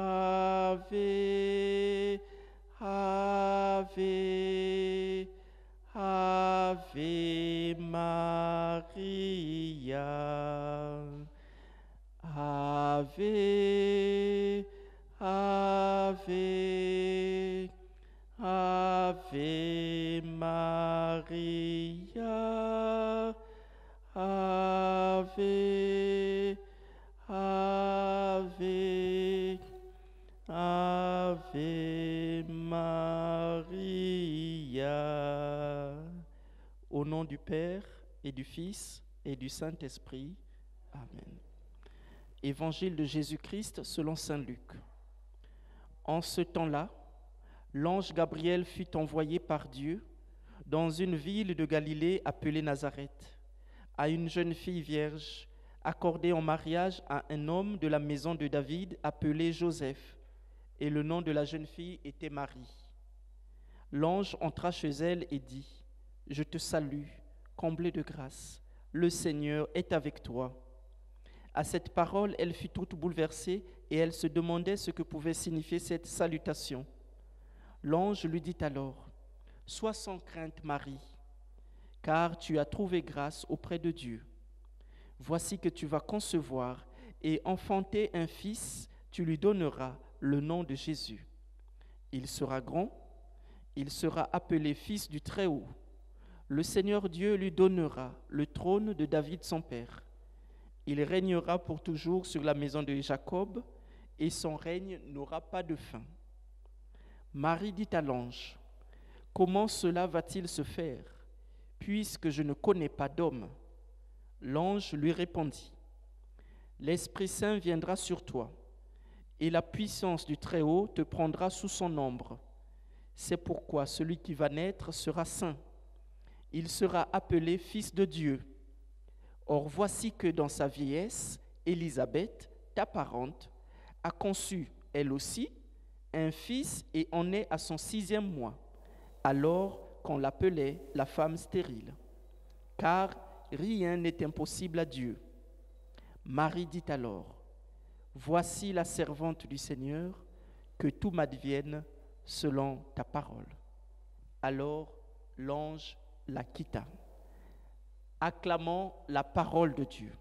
Ave, Ave, Ave Maria. Ave, Ave, Ave Maria. Ave, Ave, Ave Maria. Au nom du Père et du Fils et du Saint-Esprit. Amen. Évangile de Jésus-Christ selon saint Luc. En ce temps-là, l'ange Gabriel fut envoyé par Dieu dans une ville de Galilée appelée Nazareth, à une jeune fille vierge, accordée en mariage à un homme de la maison de David appelé Joseph, et le nom de la jeune fille était Marie. L'ange entra chez elle et dit : « Je te salue, comblée de grâce, le Seigneur est avec toi. » À cette parole, elle fut toute bouleversée et elle se demandait ce que pouvait signifier cette salutation. L'ange lui dit alors : « Sois sans crainte, Marie, car tu as trouvé grâce auprès de Dieu. Voici que tu vas concevoir et enfanter un fils, tu lui donneras le nom de Jésus. Il sera grand, il sera appelé Fils du Très-Haut. Le Seigneur Dieu lui donnera le trône de David son père. Il régnera pour toujours sur la maison de Jacob, et son règne n'aura pas de fin. » Marie dit à l'ange : « Comment cela va-t-il se faire, puisque je ne connais pas d'homme ? » L'ange lui répondit : « L'Esprit Saint viendra sur toi, et la puissance du Très-Haut te prendra sous son ombre. C'est pourquoi celui qui va naître sera saint. Il sera appelé Fils de Dieu. Or voici que dans sa vieillesse, Élisabeth, ta parente, a conçu, elle aussi, un fils et en est à son 6e mois, alors qu'on l'appelait la femme stérile. Car rien n'est impossible à Dieu. Marie dit alors : « Voici la servante du Seigneur, que tout m'advienne selon ta parole. » Alors l'ange la quitta. Acclamons la parole de Dieu.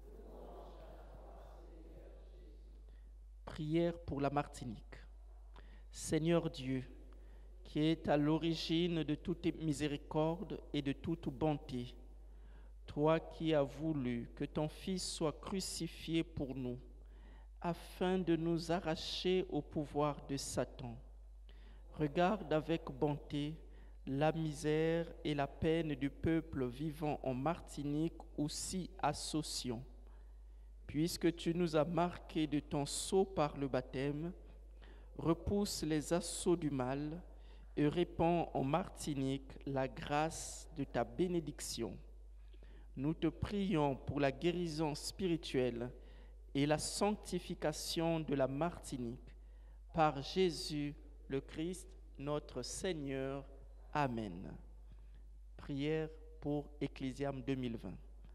Prière pour la Martinique. Seigneur Dieu, qui est à l'origine de toute miséricorde et de toute bonté, toi qui as voulu que ton Fils soit crucifié pour nous, afin de nous arracher au pouvoir de Satan, regarde avec bonté la misère et la peine du peuple vivant en Martinique, aussi associons. Puisque tu nous as marqués de ton sceau par le baptême, repousse les assauts du mal et répands en Martinique la grâce de ta bénédiction. Nous te prions pour la guérison spirituelle et la sanctification de la Martinique, par Jésus le Christ, notre Seigneur. Amen. Prière pour Ecclésiam 2020.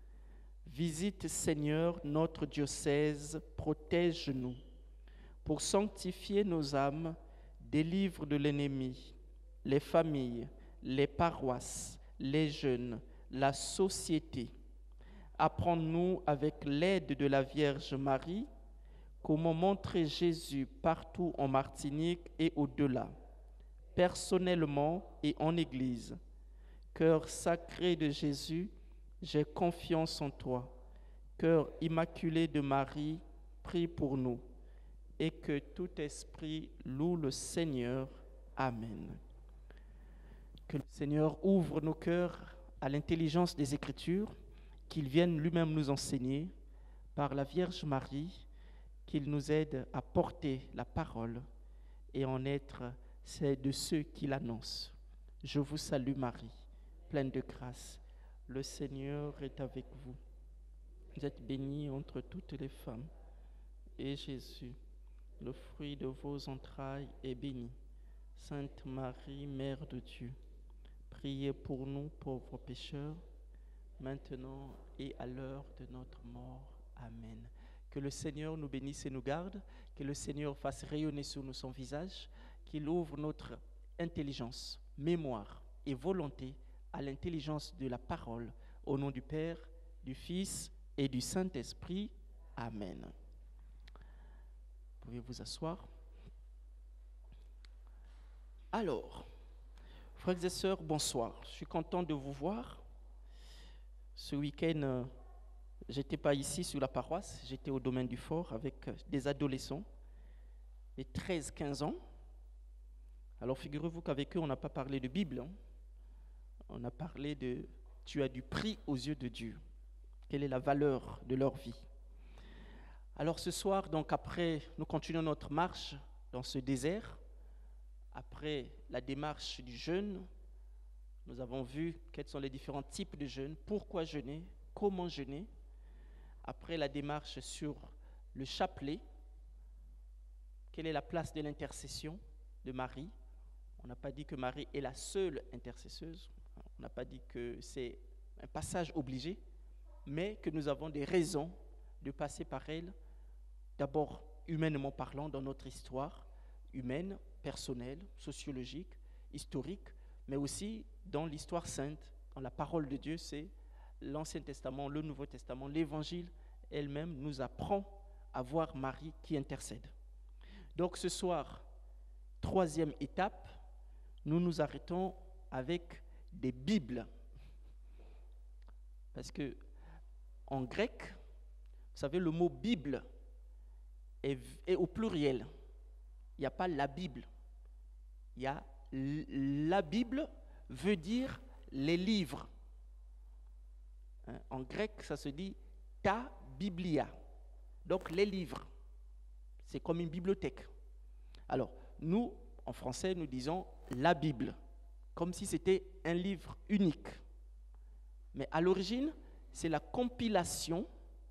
Visite, Seigneur, notre diocèse, protège-nous. Pour sanctifier nos âmes, délivre de l'ennemi les familles, les paroisses, les jeunes, la société. Apprends-nous, avec l'aide de la Vierge Marie, comment montrer Jésus partout en Martinique et au-delà, personnellement et en Église. Cœur sacré de Jésus, j'ai confiance en toi. Cœur immaculé de Marie, prie pour nous. Et que tout esprit loue le Seigneur. Amen. Que le Seigneur ouvre nos cœurs à l'intelligence des Écritures, qu'il vienne lui-même nous enseigner par la Vierge Marie, qu'il nous aide à porter la parole et en être de ceux qui l'annoncent. Je vous salue Marie, pleine de grâce. Le Seigneur est avec vous. Vous êtes bénie entre toutes les femmes. Et Jésus, le fruit de vos entrailles, est béni. Sainte Marie, Mère de Dieu, priez pour nous pauvres pécheurs, maintenant et à l'heure de notre mort. Amen. Que le Seigneur nous bénisse et nous garde, que le Seigneur fasse rayonner sur nous son visage, qu'il ouvre notre intelligence, mémoire et volonté à l'intelligence de la parole, au nom du Père, du Fils et du Saint-Esprit. Amen. Vous pouvez vous asseoir. Alors, frères et sœurs, bonsoir. Je suis content de vous voir. Ce week-end, je n'étais pas ici sur la paroisse, j'étais au domaine du Fort avec des adolescents de 13-15 ans. Alors figurez-vous qu'avec eux, on n'a pas parlé de Bible. On a parlé de « tu as du prix aux yeux de Dieu ». Quelle est la valeur de leur vie? Alors ce soir, donc après, nous continuons notre marche dans ce désert. Après la démarche du jeûne, nous avons vu quels sont les différents types de jeûne, pourquoi jeûner, comment jeûner. Après la démarche sur le chapelet, quelle est la place de l'intercession de Marie? On n'a pas dit que Marie est la seule intercesseuse, on n'a pas dit que c'est un passage obligé, mais que nous avons des raisons de passer par elle, d'abord humainement parlant dans notre histoire humaine, personnelle, sociologique, historique, mais aussi dans l'histoire sainte, dans la parole de Dieu. C'est l'Ancien Testament, le Nouveau Testament, l'Évangile elle-même nous apprend à voir Marie qui intercède. Donc ce soir, troisième étape, nous nous arrêtons avec des Bibles. Parce que en grec, vous savez, le mot Bible est au pluriel. Il n'y a pas la Bible. Il y a la Bible veut dire les livres. En grec, ça se dit ta biblia. Donc les livres. C'est comme une bibliothèque. Alors, nous, en français, nous disons la Bible, comme si c'était un livre unique. Mais à l'origine, c'est la compilation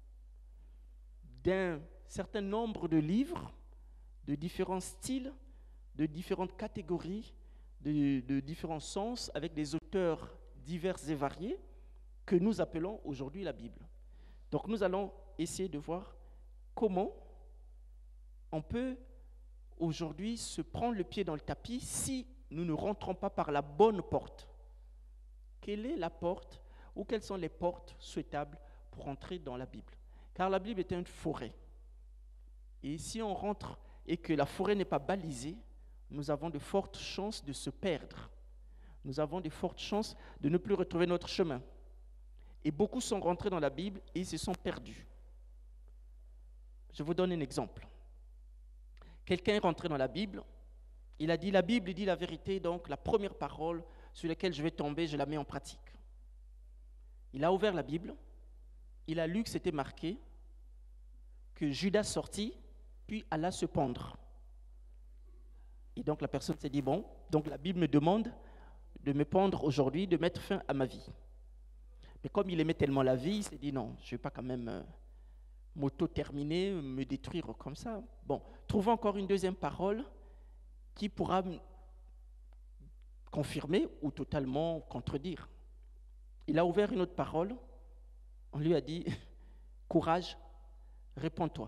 d'un certain nombre de livres, de différents styles, de différentes catégories, de différents sens, avec des auteurs divers et variés, que nous appelons aujourd'hui la Bible. Donc nous allons essayer de voir comment on peut aujourd'hui se prendre le pied dans le tapis si nous ne rentrons pas par la bonne porte. Quelle est la porte ou quelles sont les portes souhaitables pour entrer dans la Bible? Car la Bible est une forêt. Et si on rentre et que la forêt n'est pas balisée, nous avons de fortes chances de se perdre. Nous avons de fortes chances de ne plus retrouver notre chemin. Et beaucoup sont rentrés dans la Bible et ils se sont perdus. Je vous donne un exemple. Quelqu'un est rentré dans la Bible, il a dit la Bible dit la vérité, donc la première parole sur laquelle je vais tomber, je la mets en pratique. Il a ouvert la Bible, il a lu que c'était marqué que Judas sortit, puis alla se pendre. Et donc la personne s'est dit, bon, donc la Bible me demande de me pendre aujourd'hui, de mettre fin à ma vie. Mais comme il aimait tellement la vie, il s'est dit, non, je ne vais pas quand même m'auto-terminer, me détruire comme ça. Bon, trouvons encore une deuxième parole qui pourra confirmer ou totalement contredire. Il a ouvert une autre parole, on lui a dit, courage, réponds-toi.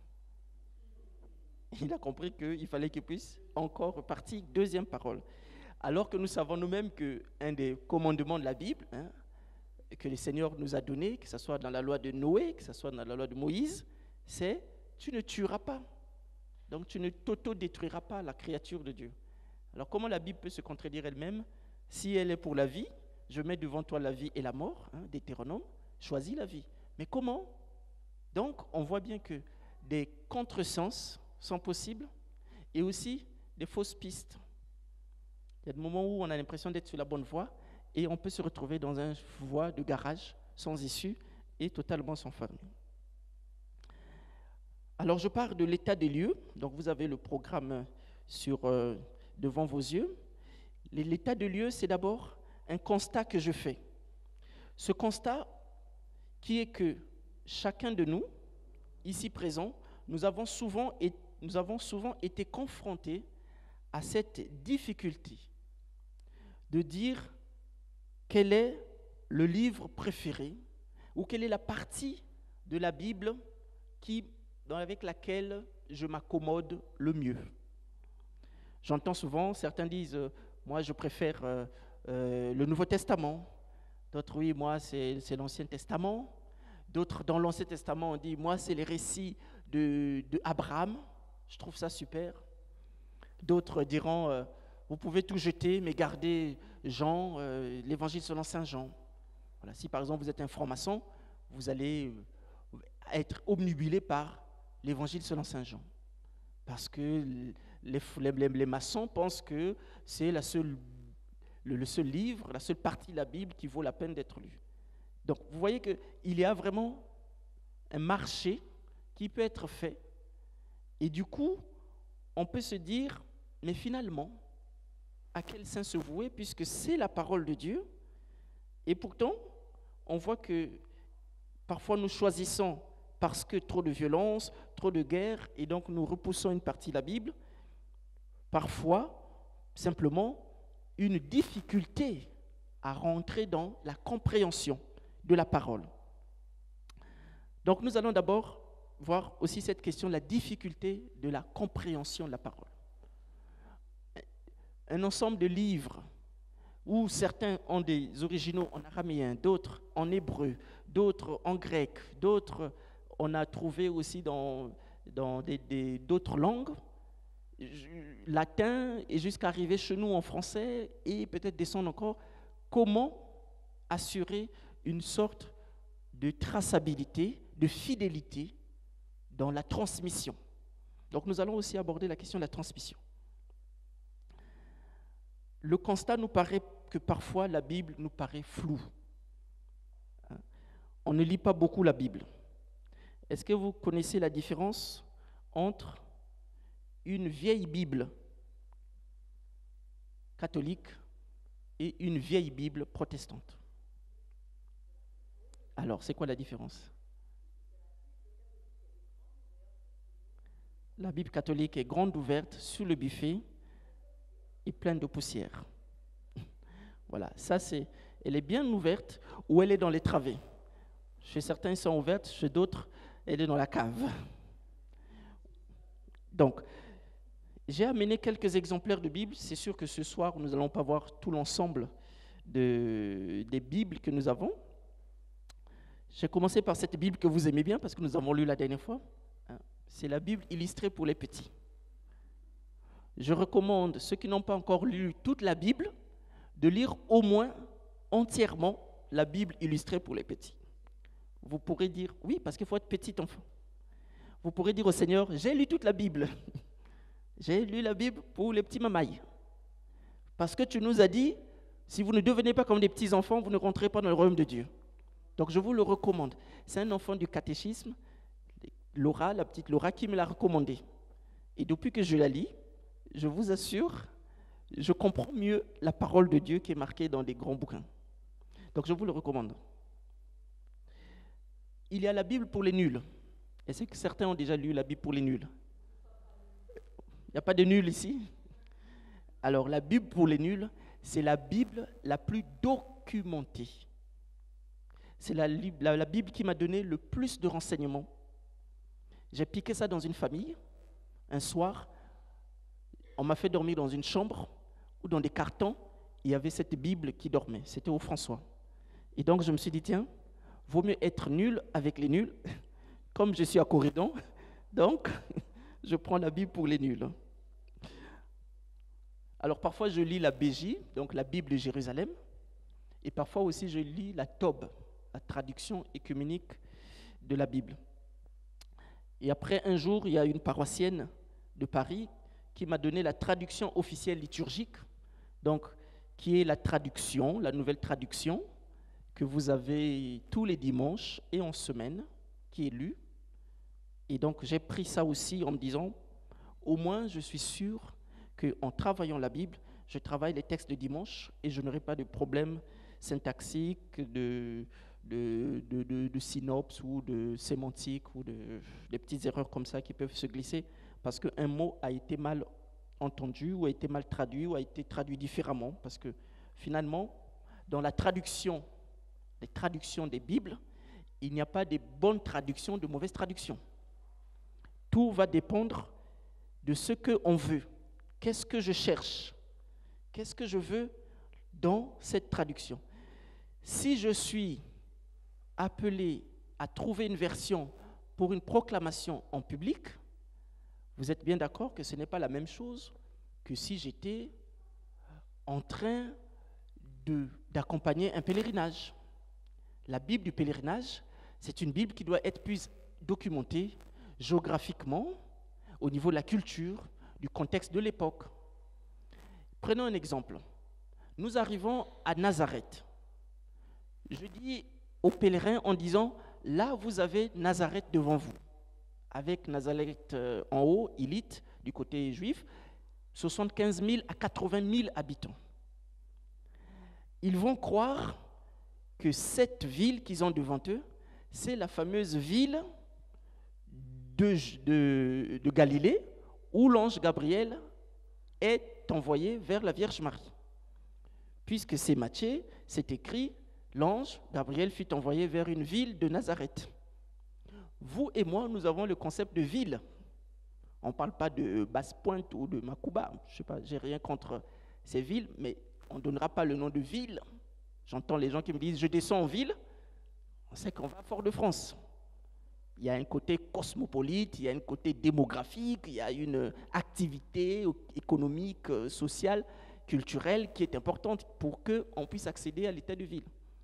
Il a compris qu'il fallait qu'il puisse encore repartir, deuxième parole. Alors que nous savons nous-mêmes qu'un des commandements de la Bible, que le Seigneur nous a donné, que ce soit dans la loi de Noé, que ce soit dans la loi de Moïse, c'est « tu ne tueras pas ». Donc tu ne t'auto-détruiras pas la créature de Dieu. Alors comment la Bible peut se contredire elle-même? Si elle est pour la vie, je mets devant toi la vie et la mort, Deutéronome, choisis la vie. Mais comment? Donc on voit bien que des contresens sont possibles et aussi des fausses pistes. Il y a des moments où on a l'impression d'être sur la bonne voie et on peut se retrouver dans une voie de garage sans issue et totalement sans famille. Alors je parle de l'état des lieux, donc vous avez le programme devant vos yeux. L'état des lieux, c'est d'abord un constat que je fais. Ce constat qui est que chacun de nous, ici présents, nous avons souvent été confrontés à cette difficulté de dire quel est le livre préféré ou quelle est la partie de la Bible qui avec laquelle je m'accommode le mieux. J'entends souvent, certains disent, moi je préfère le Nouveau Testament. D'autres, oui, moi c'est l'Ancien Testament. D'autres, dans l'Ancien Testament, on dit, moi c'est les récits de Abraham. Je trouve ça super. D'autres diront, vous pouvez tout jeter, mais gardez Jean, l'Évangile selon Saint Jean. Voilà, si par exemple vous êtes un franc-maçon, vous allez être obnubilé par l'Évangile selon Saint Jean. Parce que les maçons pensent que c'est le seul livre, la seule partie de la Bible qui vaut la peine d'être lue. Donc vous voyez qu'il y a vraiment un marché qui peut être fait. Et du coup, on peut se dire, mais finalement, à quel saint se vouer, puisque c'est la parole de Dieu. Et pourtant, on voit que parfois nous choisissons parce que trop de violence, trop de guerre, et donc nous repoussons une partie de la Bible. Parfois, simplement, une difficulté à rentrer dans la compréhension de la parole. Donc nous allons d'abord voir aussi cette question, la difficulté de la compréhension de la parole. Un ensemble de livres où certains ont des originaux en araméen, d'autres en hébreu, d'autres en grec, d'autres on a trouvé aussi dans d'autres langues, latin, et jusqu'à arriver chez nous en français, et peut-être descendre encore. Comment assurer une sorte de traçabilité, de fidélité dans la transmission? Donc nous allons aussi aborder la question de la transmission. Le constat nous paraît que parfois la Bible nous paraît floue. On ne lit pas beaucoup la Bible. Est-ce que vous connaissez la différence entre une vieille Bible catholique et une vieille Bible protestante? Alors, c'est quoi la différence? La Bible catholique est grande ouverte sur le buffet et pleine de poussière. Voilà, ça c'est, elle est bien ouverte ou elle est dans les travées. Chez certains, elles sont ouvertes, chez d'autres, elle est dans la cave. Donc, j'ai amené quelques exemplaires de Bible. C'est sûr que ce soir, nous n'allons pas voir tout l'ensemble des Bibles que nous avons. J'ai commencé par cette Bible que vous aimez bien parce que nous avons lu la dernière fois. C'est la Bible illustrée pour les petits. Je recommande ceux qui n'ont pas encore lu toute la Bible de lire au moins entièrement la Bible illustrée pour les petits. Vous pourrez dire, oui, parce qu'il faut être petit enfant. Vous pourrez dire au Seigneur, j'ai lu toute la Bible. J'ai lu la Bible pour les petits mamailles. Parce que tu nous as dit, si vous ne devenez pas comme des petits enfants, vous ne rentrez pas dans le royaume de Dieu. Donc je vous le recommande. C'est un enfant du catéchisme, Laura, la petite Laura, qui me l'a recommandé. Et depuis que je la lis, je vous assure, je comprends mieux la parole de Dieu qui est marquée dans des grands bouquins. Donc je vous le recommande. Il y a la Bible pour les nuls. Et c'est que certains ont déjà lu la Bible pour les nuls. Il n'y a pas de nuls ici. Alors la Bible pour les nuls, c'est la Bible la plus documentée. C'est la Bible qui m'a donné le plus de renseignements. J'ai piqué ça dans une famille. Un soir, on m'a fait dormir dans une chambre où dans des cartons, il y avait cette Bible qui dormait. C'était au François. Et donc je me suis dit, tiens, vaut mieux être nul avec les nuls, comme je suis à Corridon, donc je prends la Bible pour les nuls. Alors parfois je lis la BJ, donc la Bible de Jérusalem, et parfois aussi je lis la Tob, la traduction écuménique de la Bible. Et après un jour, il y a une paroissienne de Paris qui m'a donné la traduction officielle liturgique, donc qui est la traduction, la nouvelle traduction, que vous avez tous les dimanches et en semaine, qui est lue. Et donc, j'ai pris ça aussi en me disant, au moins, je suis sûr qu'en travaillant la Bible, je travaille les textes de dimanche et je n'aurai pas de problème syntaxique, de synopse ou de sémantique ou des petites erreurs comme ça qui peuvent se glisser parce qu'un mot a été mal entendu ou a été mal traduit ou a été traduit différemment. Parce que finalement, dans la traduction, les traductions des Bibles, il n'y a pas de bonnes traductions, de mauvaises traductions. Tout va dépendre de ce qu'on veut. Qu'est-ce que je cherche? Qu'est-ce que je veux dans cette traduction? Si je suis appelé à trouver une version pour une proclamation en public, vous êtes bien d'accord que ce n'est pas la même chose que si j'étais en train d'accompagner un pèlerinage. La Bible du pèlerinage, c'est une Bible qui doit être plus documentée géographiquement, au niveau de la culture, du contexte de l'époque. Prenons un exemple. Nous arrivons à Nazareth. Je dis aux pèlerins en disant, là vous avez Nazareth devant vous. Avec Nazareth en haut, Élite, du côté juif, 75 000 à 80 000 habitants. Ils vont croire que cette ville qu'ils ont devant eux, c'est la fameuse ville de Galilée, où l'ange Gabriel est envoyé vers la Vierge Marie. Puisque c'est Matthieu, c'est écrit, l'ange Gabriel fut envoyé vers une ville de Nazareth. Vous et moi, nous avons le concept de ville. On ne parle pas de Basse-Pointe ou de Makuba. Je ne sais pas, j'ai rien contre ces villes, mais on ne donnera pas le nom de ville. J'entends les gens qui me disent, je descends en ville, on sait qu'on va à Fort-de-France. Il y a un côté cosmopolite, il y a un côté démographique, il y a une activité économique, sociale, culturelle qui est importante pour qu'on puisse accéder à l'état de ville.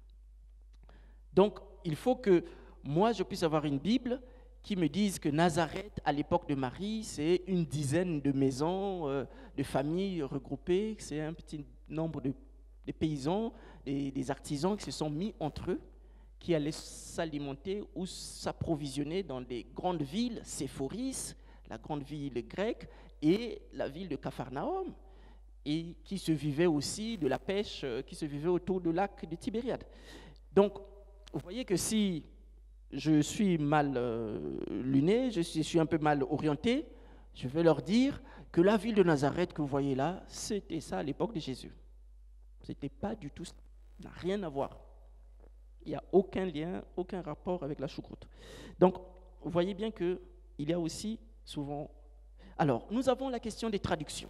Donc, il faut que moi, je puisse avoir une Bible qui me dise que Nazareth, à l'époque de Marie, c'est une dizaine de maisons, de familles regroupées, c'est un petit nombre de paysans, des artisans qui se sont mis entre eux, qui allaient s'alimenter ou s'approvisionner dans des grandes villes, Séphoris, la grande ville grecque, et la ville de Capharnaüm, et qui se vivait aussi de la pêche, qui se vivait autour du lac de Tibériade. Donc, vous voyez que si je suis mal luné, je suis un peu mal orienté, je vais leur dire que la ville de Nazareth que vous voyez là, c'était ça à l'époque de Jésus. Ce n'était pas du tout, ça n'a rien à voir. Il n'y a aucun lien, aucun rapport avec la choucroute. Donc, vous voyez bien qu'il y a aussi souvent... Alors, nous avons la question des traductions.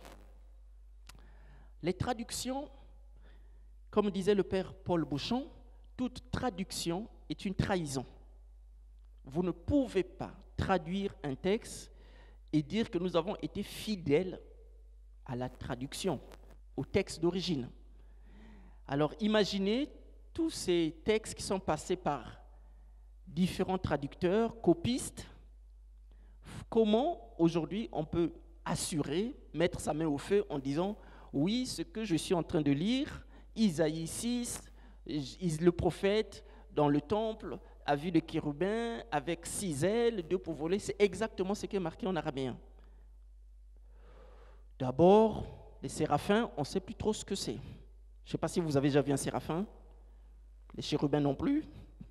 Les traductions, comme disait le père Paul Bouchon, toute traduction est une trahison. Vous ne pouvez pas traduire un texte et dire que nous avons été fidèles à la traduction, au texte d'origine. Alors, imaginez tous ces textes qui sont passés par différents traducteurs, copistes. Comment, aujourd'hui, on peut assurer, mettre sa main au feu en disant « Oui, ce que je suis en train de lire, Isaïe 6, le prophète dans le temple a vu des chérubins avec 6 ailes, 2 pour voler. » C'est exactement ce qui est marqué en araméen. D'abord, les séraphins, on ne sait plus trop ce que c'est. Je ne sais pas si vous avez déjà vu un séraphin. Les chérubins non plus.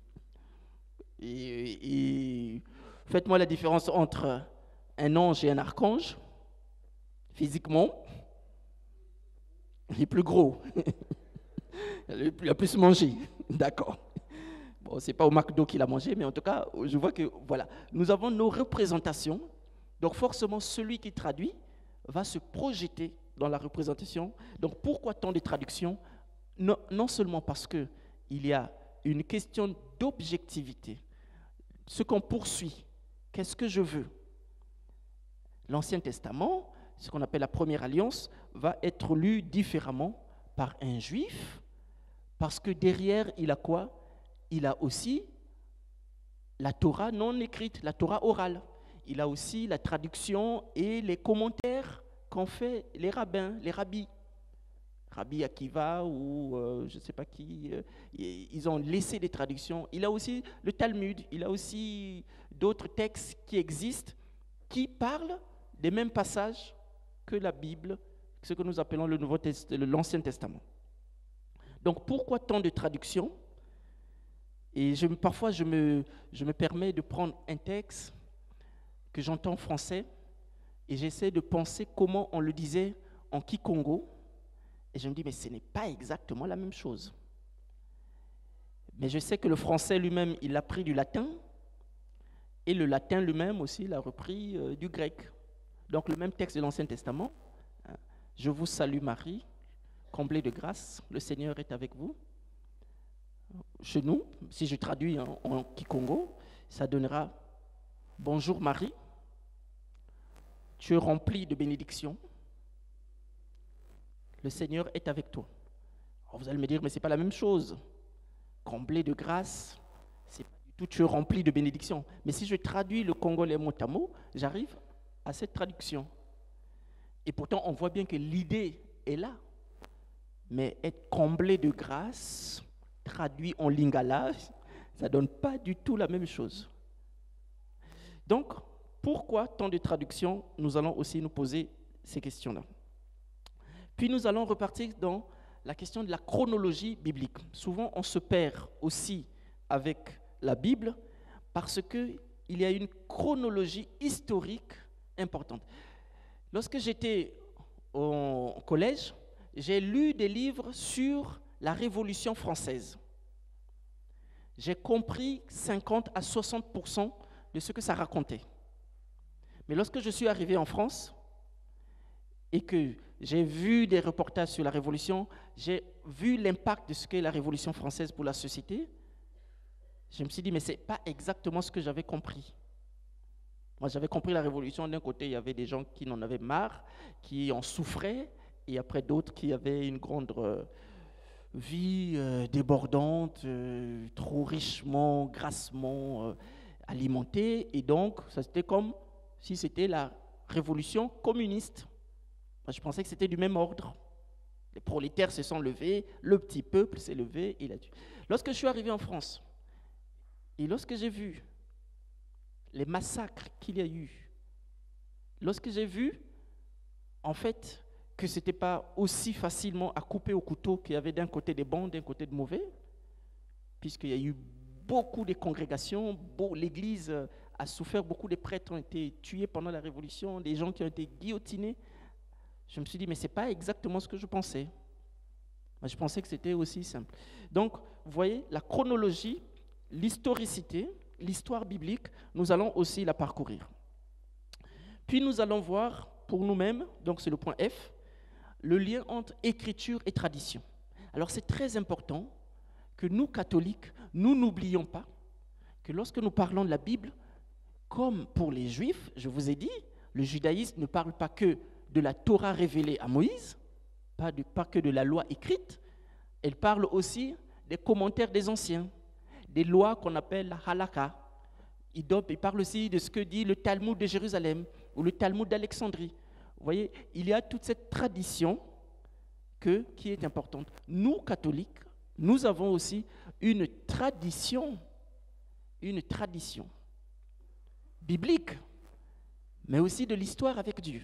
Et faites-moi la différence entre un ange et un archange. Physiquement, il est plus gros. Il a plus mangé. D'accord. Bon, ce n'est pas au McDo qu'il a mangé, mais en tout cas, je vois que, voilà, nous avons nos représentations. Donc forcément, celui qui traduit va se projeter dans la représentation. Donc pourquoi tant de traductions? Non seulement parce qu'il y a une question d'objectivité. Ce qu'on poursuit, qu'est-ce que je veux? L'Ancien Testament, ce qu'on appelle la Première Alliance, va être lu différemment par un juif, parce que derrière, il a quoi? Il a aussi la Torah non écrite, la Torah orale. Il a aussi la traduction et les commentaires qu'ont fait les rabbins, les rabbis. Rabbi Akiva ou je ne sais pas qui, ils ont laissé des traductions. Il a aussi le Talmud, il a aussi d'autres textes qui existent, qui parlent des mêmes passages que la Bible, ce que nous appelons l'Ancien Testament. Donc pourquoi tant de traductions? Et parfois je me permets de prendre un texte que j'entends en français et j'essaie de penser comment on le disait en Kikongo. Et je me dis, mais ce n'est pas exactement la même chose. Mais je sais que le français lui-même, il a pris du latin. Et le latin lui-même aussi, il a repris du grec. Donc le même texte de l'Ancien Testament, hein, je vous salue Marie, comblée de grâce, le Seigneur est avec vous. Chez nous, si je traduis en Kikongo, ça donnera bonjour Marie, tu es remplie de bénédictions, le Seigneur est avec toi. Alors vous allez me dire, mais ce n'est pas la même chose. Comblée de grâce, c'est pas du tout tu es remplie de bénédictions. Mais si je traduis le congolais mot à mot, j'arrive à cette traduction. Et pourtant, on voit bien que l'idée est là. Mais être comblé de grâce, traduit en lingala, ça ne donne pas du tout la même chose. Donc, pourquoi tant de traductions? Nous allons aussi nous poser ces questions-là. Puis nous allons repartir dans la question de la chronologie biblique. Souvent, on se perd aussi avec la Bible parce qu'il y a une chronologie historique importante. Lorsque j'étais au collège, j'ai lu des livres sur la Révolution française. J'ai compris 50 à 60% de ce que ça racontait. Mais lorsque je suis arrivé en France et que j'ai vu des reportages sur la Révolution, j'ai vu l'impact de ce qu'est la Révolution française pour la société, je me suis dit, mais ce n'est pas exactement ce que j'avais compris. Moi, j'avais compris la Révolution, d'un côté, il y avait des gens qui n'en avaient marre, qui en souffraient, et après d'autres qui avaient une grande vie débordante, trop richement, grassement alimentée, et donc, ça c'était comme si c'était la révolution communiste. Moi, je pensais que c'était du même ordre. Les prolétaires se sont levés, le petit peuple s'est levé, il a tué. Lorsque je suis arrivé en France, et lorsque j'ai vu les massacres qu'il y a eu, lorsque j'ai vu, en fait, que ce n'était pas aussi facilement à couper au couteau qu'il y avait d'un côté des bons, d'un côté de mauvais, puisqu'il y a eu beaucoup de congrégations, l'Église a souffert, beaucoup de prêtres ont été tués pendant la Révolution, des gens qui ont été guillotinés. Je me suis dit, mais ce n'est pas exactement ce que je pensais. Moi, je pensais que c'était aussi simple. Donc, vous voyez, la chronologie, l'historicité, l'histoire biblique, nous allons aussi la parcourir. Puis nous allons voir pour nous-mêmes, donc c'est le point F, le lien entre écriture et tradition. Alors c'est très important que nous, catholiques, nous n'oublions pas que lorsque nous parlons de la Bible, comme pour les Juifs, je vous ai dit, le judaïsme ne parle pas que de la Torah révélée à Moïse, pas que de la loi écrite, elle parle aussi des commentaires des anciens, des lois qu'on appelle la halakha. Il parle aussi de ce que dit le Talmud de Jérusalem ou le Talmud d'Alexandrie. Vous voyez, il y a toute cette tradition qui est importante. Nous, catholiques, nous avons aussi une tradition biblique, mais aussi de l'histoire avec Dieu.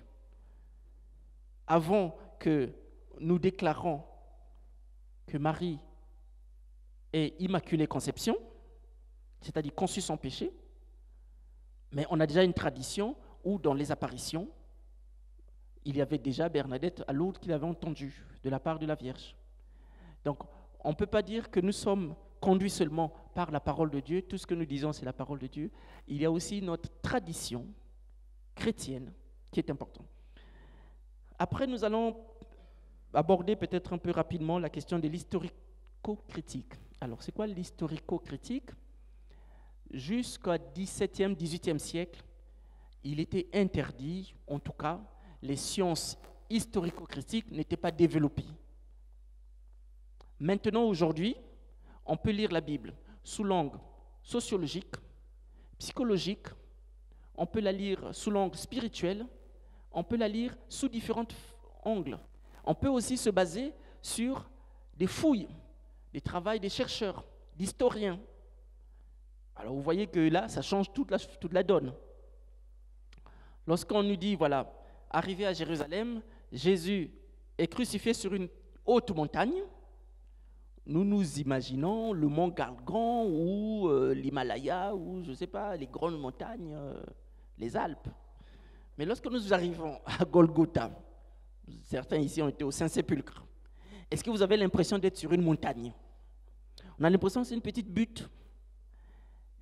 Avant que nous déclarons que Marie est immaculée conception, c'est-à-dire conçue sans péché, mais on a déjà une tradition où dans les apparitions, il y avait déjà Bernadette à Lourdes qui l'avait entendu de la part de la Vierge. Donc, on ne peut pas dire que nous sommes conduits seulement par la parole de Dieu. Tout ce que nous disons, c'est la parole de Dieu. Il y a aussi notre tradition chrétienne qui est importante. Après, nous allons aborder peut-être un peu rapidement la question de l'historico-critique. Alors, c'est quoi l'historico-critique? Jusqu'au XVIIe, XVIIIe siècle, il était interdit, en tout cas, les sciences historico-critiques n'étaient pas développées. Maintenant, aujourd'hui, on peut lire la Bible sous l'angle sociologique, psychologique, on peut la lire sous l'angle spirituel, on peut la lire sous différents angles. On peut aussi se baser sur des fouilles, des travaux des chercheurs, d'historiens. Alors vous voyez que là, ça change toute la donne. Lorsqu'on nous dit, voilà, arrivé à Jérusalem, Jésus est crucifié sur une haute montagne, nous nous imaginons le mont Gargan ou l'Himalaya ou je ne sais pas, les grandes montagnes, les Alpes. Mais lorsque nous arrivons à Golgotha, certains ici ont été au Saint-Sépulcre, est-ce que vous avez l'impression d'être sur une montagne? On a l'impression que c'est une petite butte.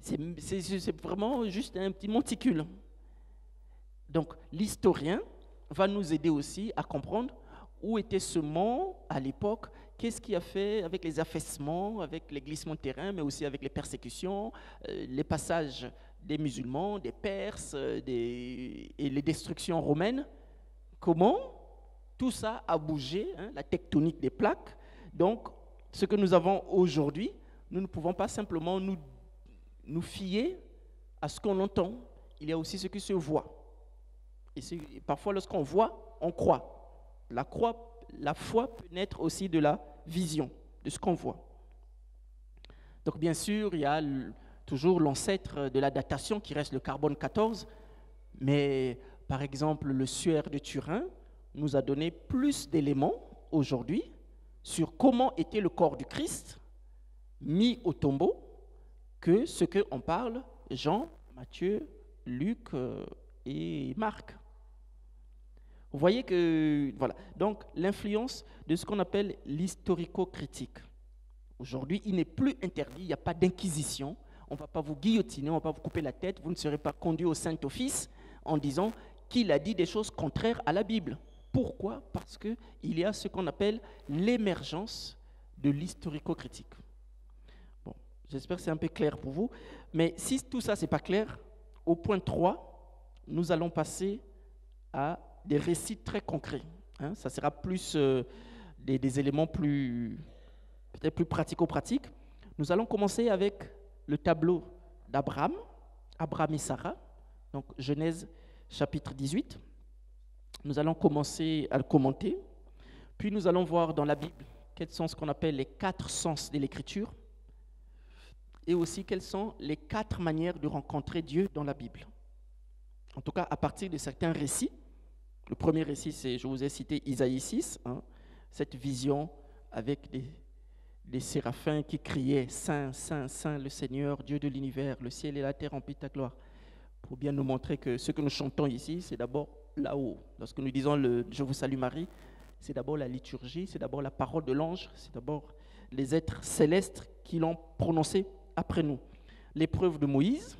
C'est vraiment juste un petit monticule. Donc, l'historien va nous aider aussi à comprendre où était ce mont à l'époque, qu'est-ce qui a fait avec les affaissements, avec les glissements de terrain, mais aussi avec les persécutions, les passages des musulmans, des Perses et les destructions romaines. Comment tout ça a bougé, la tectonique des plaques. Donc, ce que nous avons aujourd'hui, nous ne pouvons pas simplement nous fier à ce qu'on entend. Il y a aussi ce qui se voit. Et parfois, lorsqu'on voit, on croit. La foi peut naître aussi de la vision, de ce qu'on voit. Donc, bien sûr, il y a toujours l'ancêtre de la datation qui reste le carbone 14, mais par exemple, le suaire de Turin nous a donné plus d'éléments aujourd'hui sur comment était le corps du Christ mis au tombeau que ce qu'on parle Jean, Matthieu, Luc et Marc. Vous voyez que, voilà, donc l'influence de ce qu'on appelle l'historico-critique. Aujourd'hui, il n'est plus interdit, il n'y a pas d'inquisition, on ne va pas vous guillotiner, on ne va pas vous couper la tête, vous ne serez pas conduit au Saint-Office en disant qu'il a dit des choses contraires à la Bible. Pourquoi? Parce qu'il y a ce qu'on appelle l'émergence de l'historico-critique. Bon, j'espère que c'est un peu clair pour vous, mais si tout ça, ce n'est pas clair, au point 3, nous allons passer à des récits très concrets. Ça sera plus des éléments peut-être plus pratico-pratiques. Nous allons commencer avec le tableau d'Abraham, Abraham et Sarah, donc Genèse chapitre 18. Nous allons commencer à le commenter, puis nous allons voir dans la Bible quels sont ce qu'on appelle les 4 sens de l'Écriture, et aussi quelles sont les 4 manières de rencontrer Dieu dans la Bible. En tout cas, à partir de certains récits. Le premier récit, c'est, je vous ai cité Isaïe 6, cette vision avec des séraphins qui criaient « Saint, Saint, Saint, le Seigneur, Dieu de l'univers, le ciel et la terre remplissent ta gloire », pour bien nous montrer que ce que nous chantons ici, c'est d'abord là-haut. Lorsque nous disons « Je vous salue Marie », c'est d'abord la liturgie, c'est d'abord la parole de l'ange, c'est d'abord les êtres célestes qui l'ont prononcé après nous. L'épreuve de Moïse,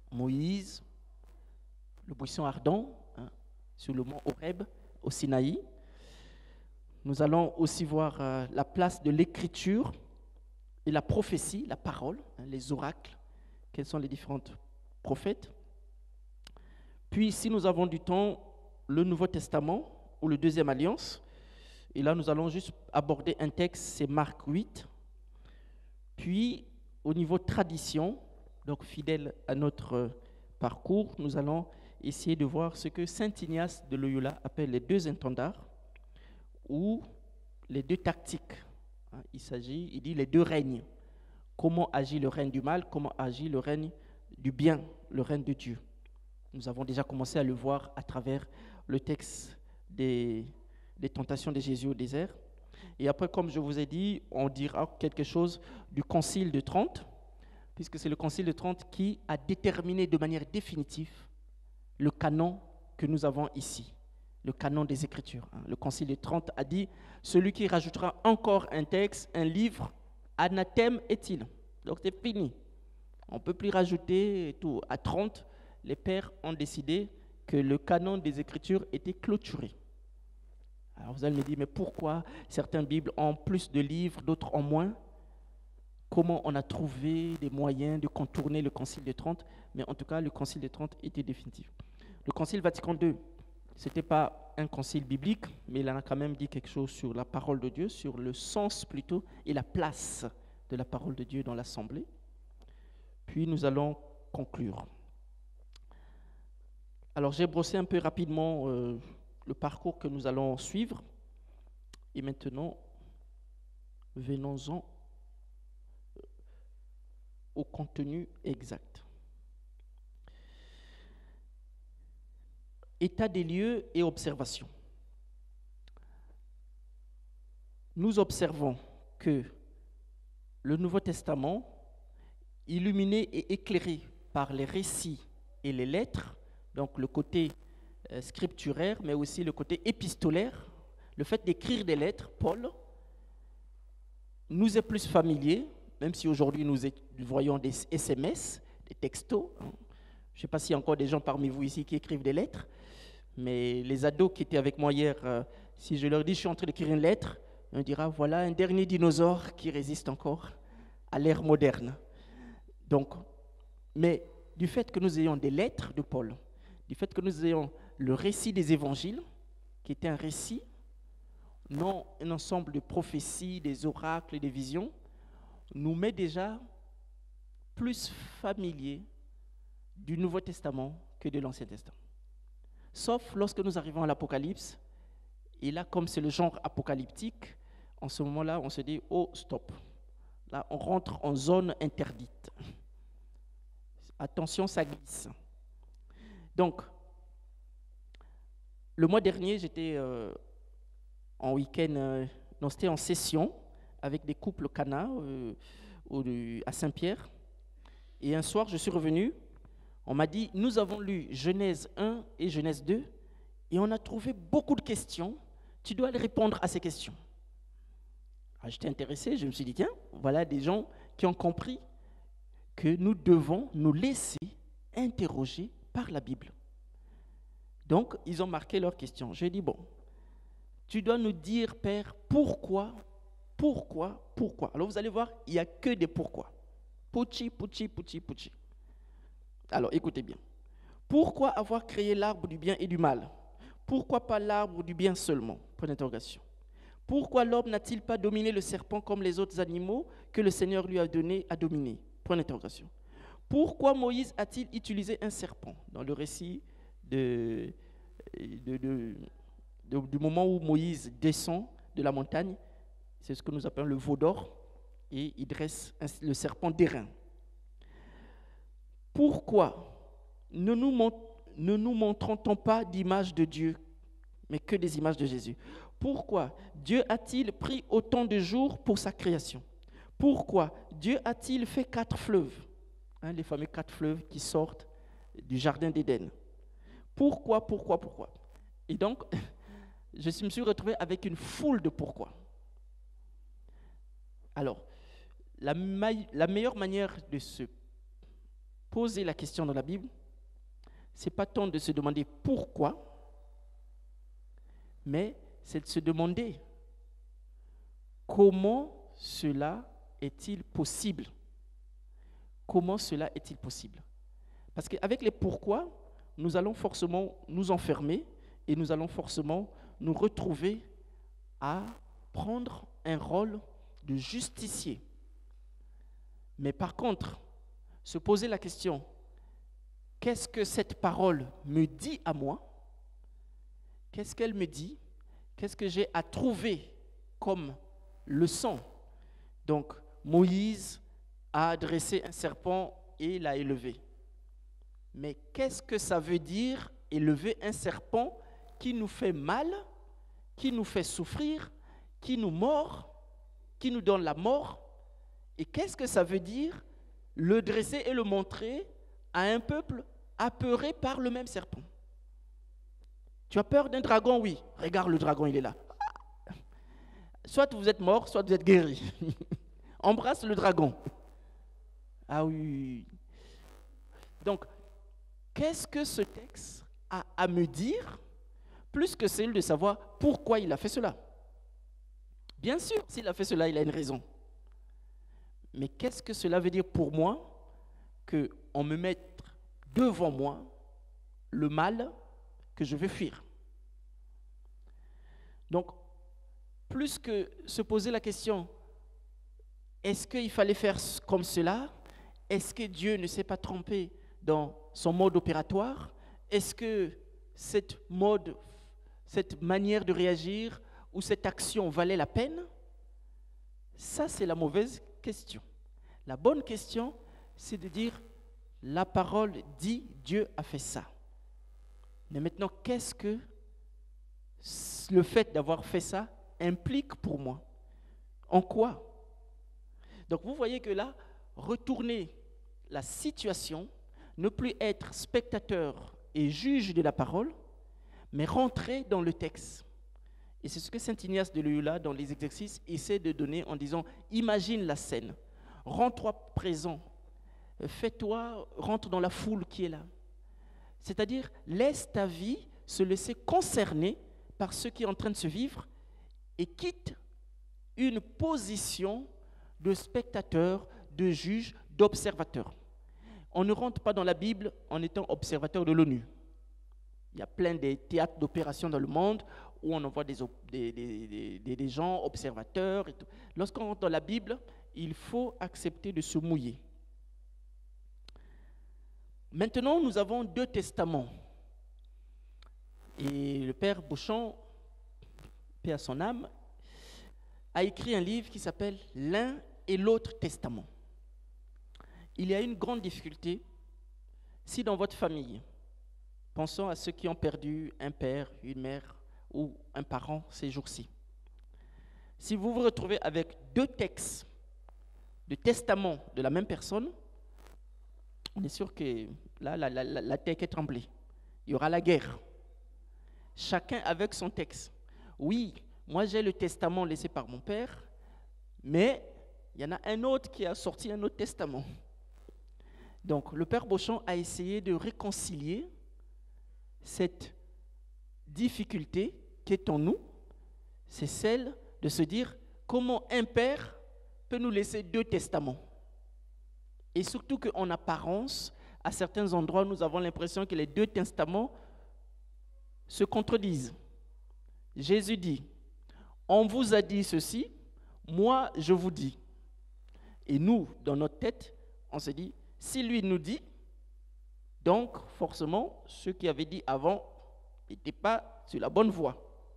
le buisson ardent, sur le mont Horeb, au Sinaï. Nous allons aussi voir la place de l'écriture et la prophétie, la parole, les oracles, quels sont les différents prophètes. Puis, si nous avons du temps, le Nouveau Testament ou le Deuxième Alliance. Et là, nous allons juste aborder un texte, c'est Marc 8. Puis, au niveau tradition, donc fidèle à notre parcours, nous allons essayer de voir ce que saint Ignace de Loyola appelle les 2 étendards ou les 2 tactiques. Il dit les 2 règnes. Comment agit le règne du mal, comment agit le règne du bien, le règne de Dieu. Nous avons déjà commencé à le voir à travers le texte des tentations de Jésus au désert. Et après, comme je vous ai dit, on dira quelque chose du Concile de Trente, puisque c'est le Concile de Trente qui a déterminé de manière définitive le canon que nous avons ici, le canon des Écritures. Le Concile de Trente a dit « Celui qui rajoutera encore un texte, un livre, anathème est-il » Donc c'est fini. On ne peut plus rajouter et tout. À 30, les pères ont décidé que le canon des Écritures était clôturé. Alors vous allez me dire, mais pourquoi certaines Bibles ont plus de livres, d'autres en moins? Comment on a trouvé des moyens de contourner le Concile de Trente? Mais en tout cas, le Concile de Trente était définitif. Le Concile Vatican II, ce n'était pas un concile biblique, mais il en a quand même dit quelque chose sur la parole de Dieu, sur le sens plutôt et la place de la parole de Dieu dans l'Assemblée. Puis nous allons conclure. Alors j'ai brossé un peu rapidement le parcours que nous allons suivre. Et maintenant, venons-en au contenu exact. État des lieux et observation. Nous observons que le Nouveau Testament, illuminé et éclairé par les récits et les lettres, donc le côté scripturaire, mais aussi le côté épistolaire, le fait d'écrire des lettres, Paul, nous est plus familier, même si aujourd'hui nous voyons des SMS, des textos. Hein. Je ne sais pas s'il y a encore des gens parmi vous ici qui écrivent des lettres, mais les ados qui étaient avec moi hier, si je leur dis je suis en train d'écrire une lettre, on dira voilà un dernier dinosaure qui résiste encore à l'ère moderne. Donc, mais du fait que nous ayons des lettres de Paul, du fait que nous ayons le récit des évangiles, qui était un récit, non un ensemble de prophéties, des oracles et des visions, nous met déjà plus familiers du Nouveau Testament que de l'Ancien Testament. Sauf lorsque nous arrivons à l'Apocalypse, et là, comme c'est le genre apocalyptique, en ce moment-là, on se dit « Oh, stop !» Là, on rentre en zone interdite. Attention, ça glisse. Donc, le mois dernier, j'étais en week-end, non, c'était en session avec des couples Cana à Saint-Pierre. Et un soir, je suis revenu, on m'a dit, nous avons lu Genèse 1 et Genèse 2, et on a trouvé beaucoup de questions, tu dois aller répondre à ces questions. Alors, j'étais intéressé, je me suis dit, tiens, voilà des gens qui ont compris que nous devons nous laisser interroger par la Bible. Donc, ils ont marqué leurs questions. J'ai dit, bon, tu dois nous dire, Père, pourquoi. Alors, vous allez voir, il n'y a que des pourquoi. Pucci. Alors, écoutez bien. Pourquoi avoir créé l'arbre du bien et du mal? Pourquoi pas l'arbre du bien seulement? Point d'interrogation. Pourquoi l'homme n'a-t-il pas dominé le serpent comme les autres animaux que le Seigneur lui a donné à dominer? Point d'interrogation. Pourquoi Moïse a-t-il utilisé un serpent? Dans le récit du moment où Moïse descend de la montagne, c'est ce que nous appelons le veau d'or, et il dresse le serpent d'airain. Pourquoi ne nous montrons-on pas d'image de Dieu, mais que des images de Jésus? Pourquoi Dieu a-t-il pris autant de jours pour sa création? Pourquoi Dieu a-t-il fait 4 fleuves, les fameux 4 fleuves qui sortent du jardin d'Éden? Pourquoi? Et donc, je me suis retrouvé avec une foule de pourquoi. Alors, la meilleure manière de se poser la question dans la Bible, ce n'est pas tant de se demander pourquoi, mais c'est de se demander comment cela est-il possible? Comment cela est-il possible? Parce qu'avec les pourquoi, nous allons forcément nous enfermer et nous allons forcément nous retrouver à prendre un rôle de justicier. Mais par contre, se poser la question, qu'est-ce que cette parole me dit à moi? Qu'est-ce qu'elle me dit? Qu'est-ce que j'ai à trouver comme leçon? Donc, Moïse a dressé un serpent et l'a élevé. Mais qu'est-ce que ça veut dire élever un serpent qui nous fait mal, qui nous fait souffrir, qui nous mord, qui nous donne la mort? Et qu'est-ce que ça veut dire le dresser et le montrer à un peuple apeuré par le même serpent? Tu as peur d'un dragon? Oui. Regarde le dragon, il est là. Soit vous êtes mort, soit vous êtes guéri. Embrasse le dragon. Ah oui. Donc, qu'est-ce que ce texte a à me dire, plus que celle de savoir pourquoi il a fait cela? Bien sûr, s'il a fait cela, il a une raison. Mais qu'est-ce que cela veut dire pour moi qu'on me mette devant moi le mal que je veux fuir? Donc, plus que se poser la question, est-ce qu'il fallait faire comme cela? Est-ce que Dieu ne s'est pas trompé dans son mode opératoire? Est-ce que cette manière de réagir ou cette action valait la peine? Ça, c'est la mauvaise question. La bonne question, c'est de dire, la parole dit, Dieu a fait ça. Mais maintenant, qu'est-ce que le fait d'avoir fait ça implique pour moi? En quoi? Donc vous voyez que là, retourner la situation, ne plus être spectateur et juge de la parole, mais rentrer dans le texte. Et c'est ce que saint Ignace de Loyola, dans les exercices, essaie de donner en disant, imagine la scène, rends-toi présent, fais-toi, rentre dans la foule qui est là. C'est-à-dire, laisse ta vie se laisser concerner par ce qui est en train de se vivre et quitte une position de spectateur, de juge, d'observateur. On ne rentre pas dans la Bible en étant observateur de l'ONU. Il y a plein de théâtres d'opérations dans le monde où on envoie des gens observateurs. Et tout. Lorsqu'on rentre dans la Bible, il faut accepter de se mouiller. Maintenant, nous avons 2 testaments. Et le père Beauchamp, paix à son âme, a écrit un livre qui s'appelle « L'un et l'autre testament ». Il y a une grande difficulté si dans votre famille, pensons à ceux qui ont perdu un père, une mère ou un parent ces jours-ci. Si vous vous retrouvez avec 2 textes de testament de la même personne, on est sûr que là, la terre est tremblée. Il y aura la guerre. Chacun avec son texte. Oui, moi j'ai le testament laissé par mon père, mais il y en a un autre qui a sorti un autre testament. Donc le père Beauchamp a essayé de réconcilier cette difficulté qui est en nous, c'est celle de se dire comment un père peut nous laisser 2 testaments. Et surtout qu'en apparence, à certains endroits, nous avons l'impression que les 2 testaments se contredisent. Jésus dit, on vous a dit ceci, moi je vous dis. Et nous, dans notre tête, on se dit, si lui nous dit, donc forcément, ceux qui avaient dit avant n'étaient pas sur la bonne voie.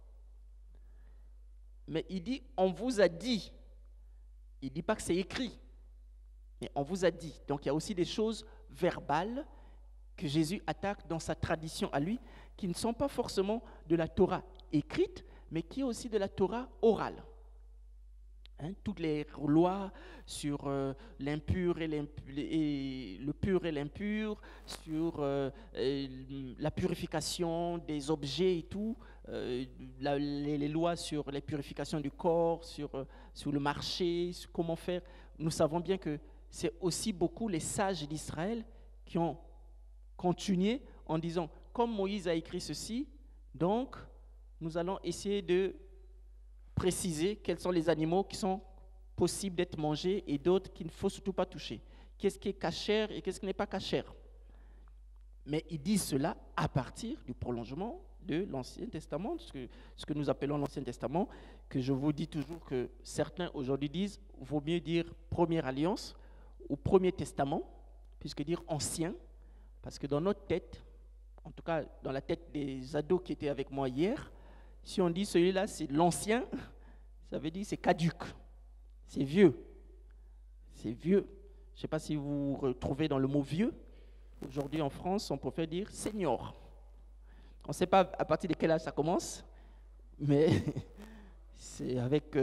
Mais il dit, on vous a dit. Il ne dit pas que c'est écrit, mais on vous a dit. Donc il y a aussi des choses verbales que Jésus attaque dans sa tradition à lui, qui ne sont pas forcément de la Torah écrite, mais qui est aussi de la Torah orale. Toutes les lois sur l'impur et le pur et l'impur, sur la purification des objets et tout, les lois sur la purification du corps, sur le marché, sur comment faire. Nous savons bien que c'est aussi beaucoup les sages d'Israël qui ont continué en disant, comme Moïse a écrit ceci, donc nous allons essayer de préciser quels sont les animaux qui sont possibles d'être mangés et d'autres qu'il ne faut surtout pas toucher. Qu'est-ce qui est cachère et qu'est-ce qui n'est pas cachère. Mais ils disent cela à partir du prolongement de l'Ancien Testament, ce que nous appelons l'Ancien Testament, que je vous dis toujours que certains aujourd'hui disent, vaut mieux dire Première Alliance ou Premier Testament, puisque dire Ancien, parce que dans notre tête, en tout cas dans la tête des ados qui étaient avec moi hier, si on dit celui-là c'est l'Ancien, ça veut dire c'est caduc, c'est vieux. C'est vieux. Je ne sais pas si vous vous retrouvez dans le mot vieux. Aujourd'hui en France, on préfère dire senior. On ne sait pas à partir de quel âge ça commence, mais c'est avec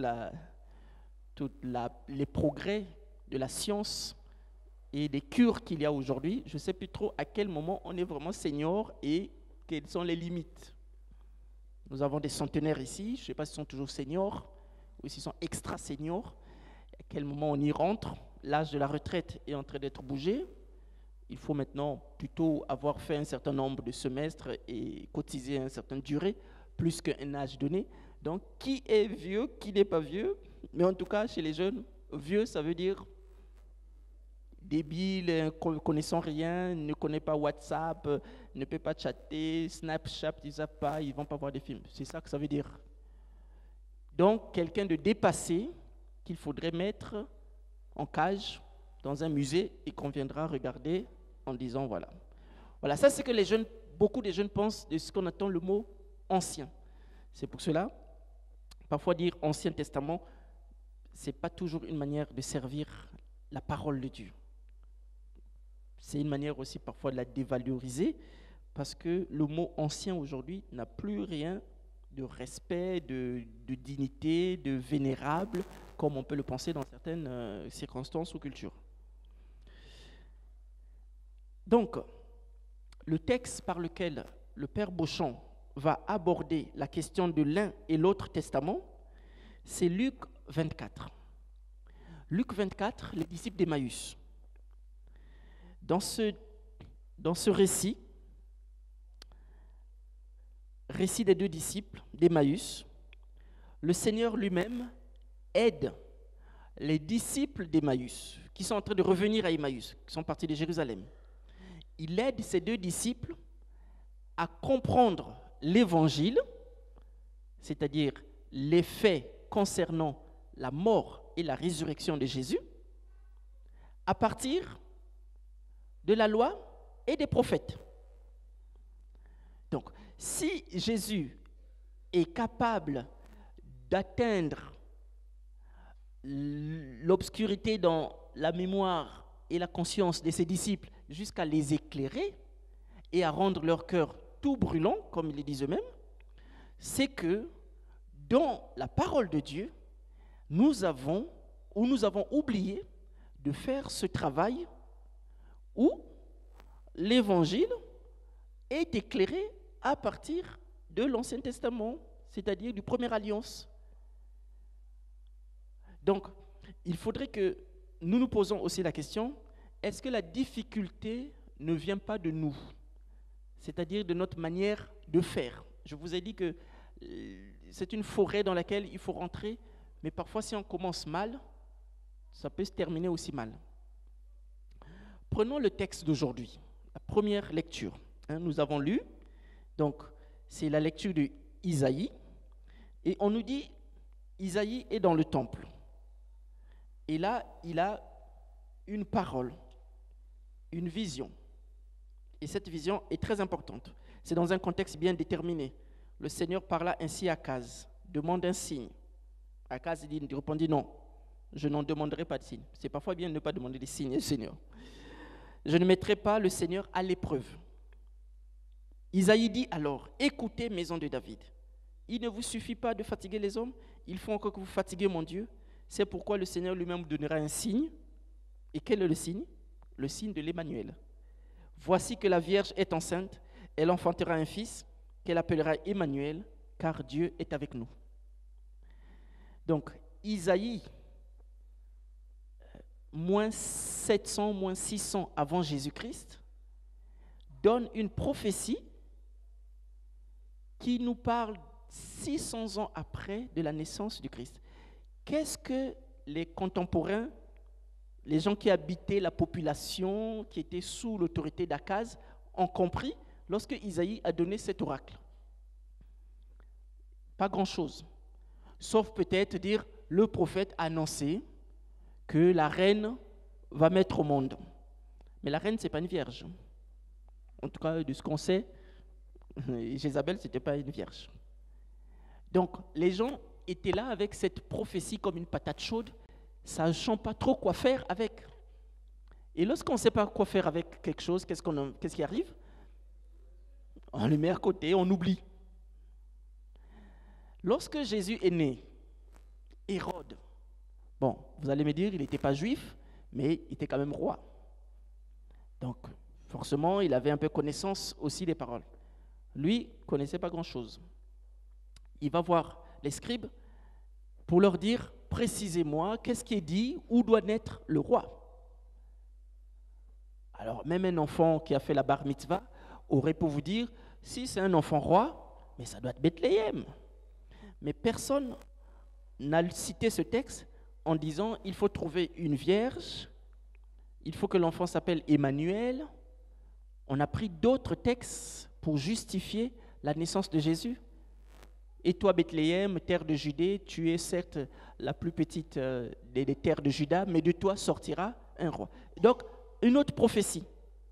les progrès de la science et des cures qu'il y a aujourd'hui, je ne sais plus trop à quel moment on est vraiment senior et quelles sont les limites. Nous avons des centenaires ici, je ne sais pas s'ils sont toujours seniors ou s'ils sont extra seniors. À quel moment on y rentre? L'âge de la retraite est en train d'être bougé. Il faut maintenant plutôt avoir fait un certain nombre de semestres et cotiser une certaine durée, plus qu'un âge donné. Donc, qui est vieux, qui n'est pas vieux? Mais en tout cas, chez les jeunes, vieux, ça veut dire débile, ne connaissant rien, ne connaît pas WhatsApp, ne peut pas chatter, Snapchat, ils ne savent pas, ils ne vont pas voir des films. C'est ça que ça veut dire. Donc, quelqu'un de dépassé qu'il faudrait mettre en cage dans un musée et qu'on viendra regarder en disant voilà. Voilà, ça c'est que les jeunes, beaucoup de jeunes pensent de ce qu'on attend le mot ancien. C'est pour cela, parfois dire Ancien Testament, ce n'est pas toujours une manière de servir la parole de Dieu. C'est une manière aussi parfois de la dévaloriser parce que le mot ancien aujourd'hui n'a plus rien de respect, de dignité, de vénérable, comme on peut le penser dans certaines circonstances ou cultures. Donc, le texte par lequel le père Beauchamp va aborder la question de l'un et l'autre testament, c'est Luc 24. Luc 24, les disciples d'Emmaüs. Dans ce récit des deux disciples d'Emmaüs, le Seigneur lui-même aide les disciples d'Emmaüs, qui sont en train de revenir à Emmaüs, qui sont partis de Jérusalem. Il aide ces deux disciples à comprendre l'évangile, c'est-à-dire les faits concernant la mort et la résurrection de Jésus, à partir de la loi et des prophètes. Donc, si Jésus est capable d'atteindre l'obscurité dans la mémoire et la conscience de ses disciples jusqu'à les éclairer et à rendre leur cœur tout brûlant, comme ils le disent eux-mêmes, c'est que dans la parole de Dieu, nous avons oublié de faire ce travail où l'évangile est éclairé à partir de l'Ancien Testament, c'est-à-dire du Première Alliance. Donc, il faudrait que nous nous posons aussi la question, est-ce que la difficulté ne vient pas de nous, c'est-à-dire de notre manière de faire? Je vous ai dit que c'est une forêt dans laquelle il faut rentrer, mais parfois si on commence mal, ça peut se terminer aussi mal. Prenons le texte d'aujourd'hui, la première lecture. Nous avons lu, donc c'est la lecture de Isaïe, et on nous dit, Isaïe est dans le temple. Et là, il a une parole, une vision. Et cette vision est très importante. C'est dans un contexte bien déterminé. Le Seigneur parla ainsi à Akaz, demande un signe. Akaz répondit non, je n'en demanderai pas de signe. C'est parfois bien de ne pas demander des signes au Seigneur. Je ne mettrai pas le Seigneur à l'épreuve. Isaïe dit alors, écoutez, maison de David, il ne vous suffit pas de fatiguer les hommes, il faut encore que vous fatiguez mon Dieu. C'est pourquoi le Seigneur lui-même vous donnera un signe. Et quel est le signe? Le signe de l'Emmanuel. Voici que la Vierge est enceinte, elle enfantera un fils, qu'elle appellera Emmanuel, car Dieu est avec nous. Donc, Isaïe, moins 700, moins 600 avant Jésus-Christ, donne une prophétie qui nous parle 600 ans après de la naissance du Christ. Qu'est-ce que les contemporains, les gens qui habitaient la population, qui étaient sous l'autorité d'Akaz, ont compris lorsque Isaïe a donné cet oracle? Pas grand-chose, sauf peut-être dire, le prophète a annoncé que la reine va mettre au monde. Mais la reine, ce n'est pas une vierge. En tout cas, de ce qu'on sait, Jézabel, ce n'était pas une vierge. Donc, les gens étaient là avec cette prophétie comme une patate chaude, sachant pas trop quoi faire avec. Et lorsqu'on ne sait pas quoi faire avec quelque chose, qu'est-ce qui arrive? On le met à côté, on oublie. Lorsque Jésus est né, Hérode, bon, vous allez me dire, il n'était pas juif, mais il était quand même roi. Donc, forcément, il avait un peu connaissance aussi des paroles. Lui, ne connaissait pas grand-chose. Il va voir les scribes pour leur dire, précisez-moi, qu'est-ce qui est dit, où doit naître le roi? Alors, même un enfant qui a fait la bar mitzvah aurait pu vous dire, si c'est un enfant roi, mais ça doit être Bethléem. Mais personne n'a cité ce texte en disant, il faut trouver une vierge, il faut que l'enfant s'appelle Emmanuel. On a pris d'autres textes pour justifier la naissance de Jésus. Et toi, Bethléem, terre de Judée, tu es certes la plus petite des terres de Juda, mais de toi sortira un roi. Donc, une autre prophétie.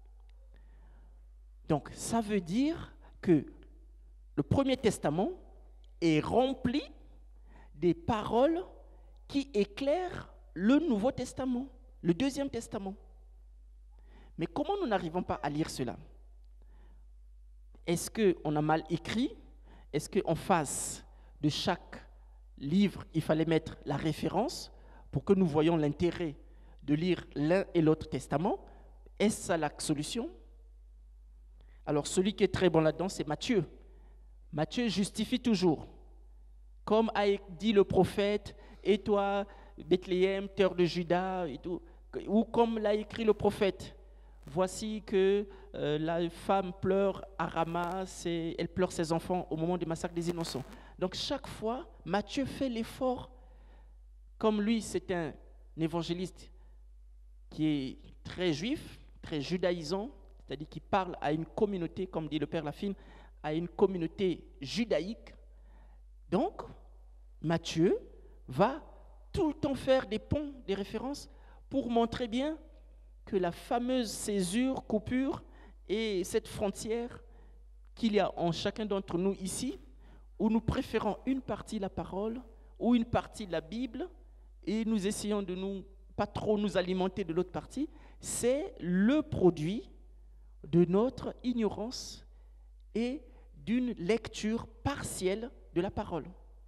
Donc, ça veut dire que le Premier Testament est rempli des paroles qui éclairent le Nouveau Testament, le Deuxième Testament. Mais comment nous n'arrivons pas à lire cela? Est-ce qu'on a mal écrit? Est-ce qu'en face de chaque livre, il fallait mettre la référence pour que nous voyions l'intérêt de lire l'un et l'autre testament? Est-ce ça la solution? Alors, celui qui est très bon là-dedans, c'est Matthieu. Matthieu justifie toujours. Comme a dit le prophète, et toi, Bethléem, terre de Juda, et tout, ou comme l'a écrit le prophète, Voici que la femme pleure à Rama, elle pleure ses enfants au moment du massacre des innocents. Donc chaque fois, Matthieu fait l'effort, comme lui c'est un évangéliste qui est très juif, très judaïsant, c'est-à-dire qui parle à une communauté, comme dit le Père Lafine, à une communauté judaïque. Donc, Matthieu va tout le temps faire des ponts, des références, pour montrer bien que la fameuse césure, coupure et cette frontière qu'il y a en chacun d'entre nous ici, où nous préférons une partie la parole ou une partie la Bible et nous essayons de pas trop nous alimenter de l'autre partie, c'est le produit de notre ignorance et d'une lecture partielle de la parole.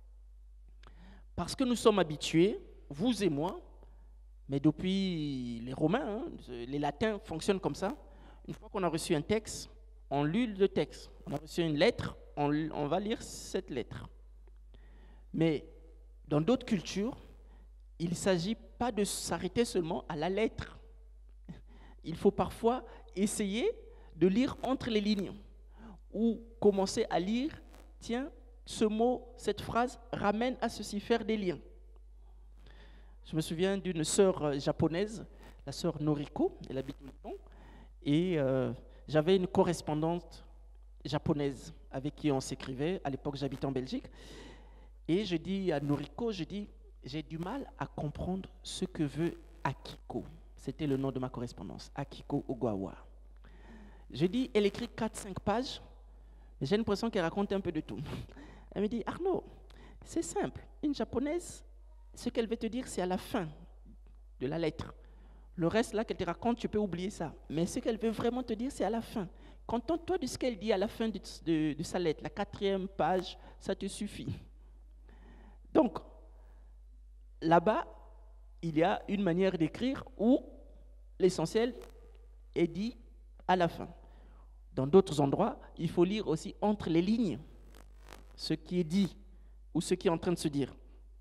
Parce que nous sommes habitués, vous et moi, mais depuis les Romains, les Latins fonctionnent comme ça. Une fois qu'on a reçu un texte, on lit le texte. On a reçu une lettre, on va lire cette lettre. Mais dans d'autres cultures, il ne s'agit pas de s'arrêter seulement à la lettre. Il faut parfois essayer de lire entre les lignes ou commencer à lire, tiens, ce mot, cette phrase ramène à ceci, faire des liens. Je me souviens d'une sœur japonaise, la sœur Noriko, elle habite au Japon, et j'avais une correspondante japonaise avec qui on s'écrivait. À l'époque, j'habitais en Belgique. Et je dis à Noriko, j'ai du mal à comprendre ce que veut Akiko. C'était le nom de ma correspondance, Akiko Ogawa. Je dis, elle écrit 4-5 pages, mais j'ai l'impression qu'elle raconte un peu de tout. Elle me dit, Arnaud, c'est simple, une japonaise, ce qu'elle veut te dire, c'est à la fin de la lettre. Le reste, là, qu'elle te raconte, tu peux oublier ça. Mais ce qu'elle veut vraiment te dire, c'est à la fin. Contente-toi de ce qu'elle dit à la fin de sa lettre. La 4e page, ça te suffit. Donc, là-bas, il y a une manière d'écrire où l'essentiel est dit à la fin. Dans d'autres endroits, il faut lire aussi entre les lignes ce qui est dit ou ce qui est en train de se dire.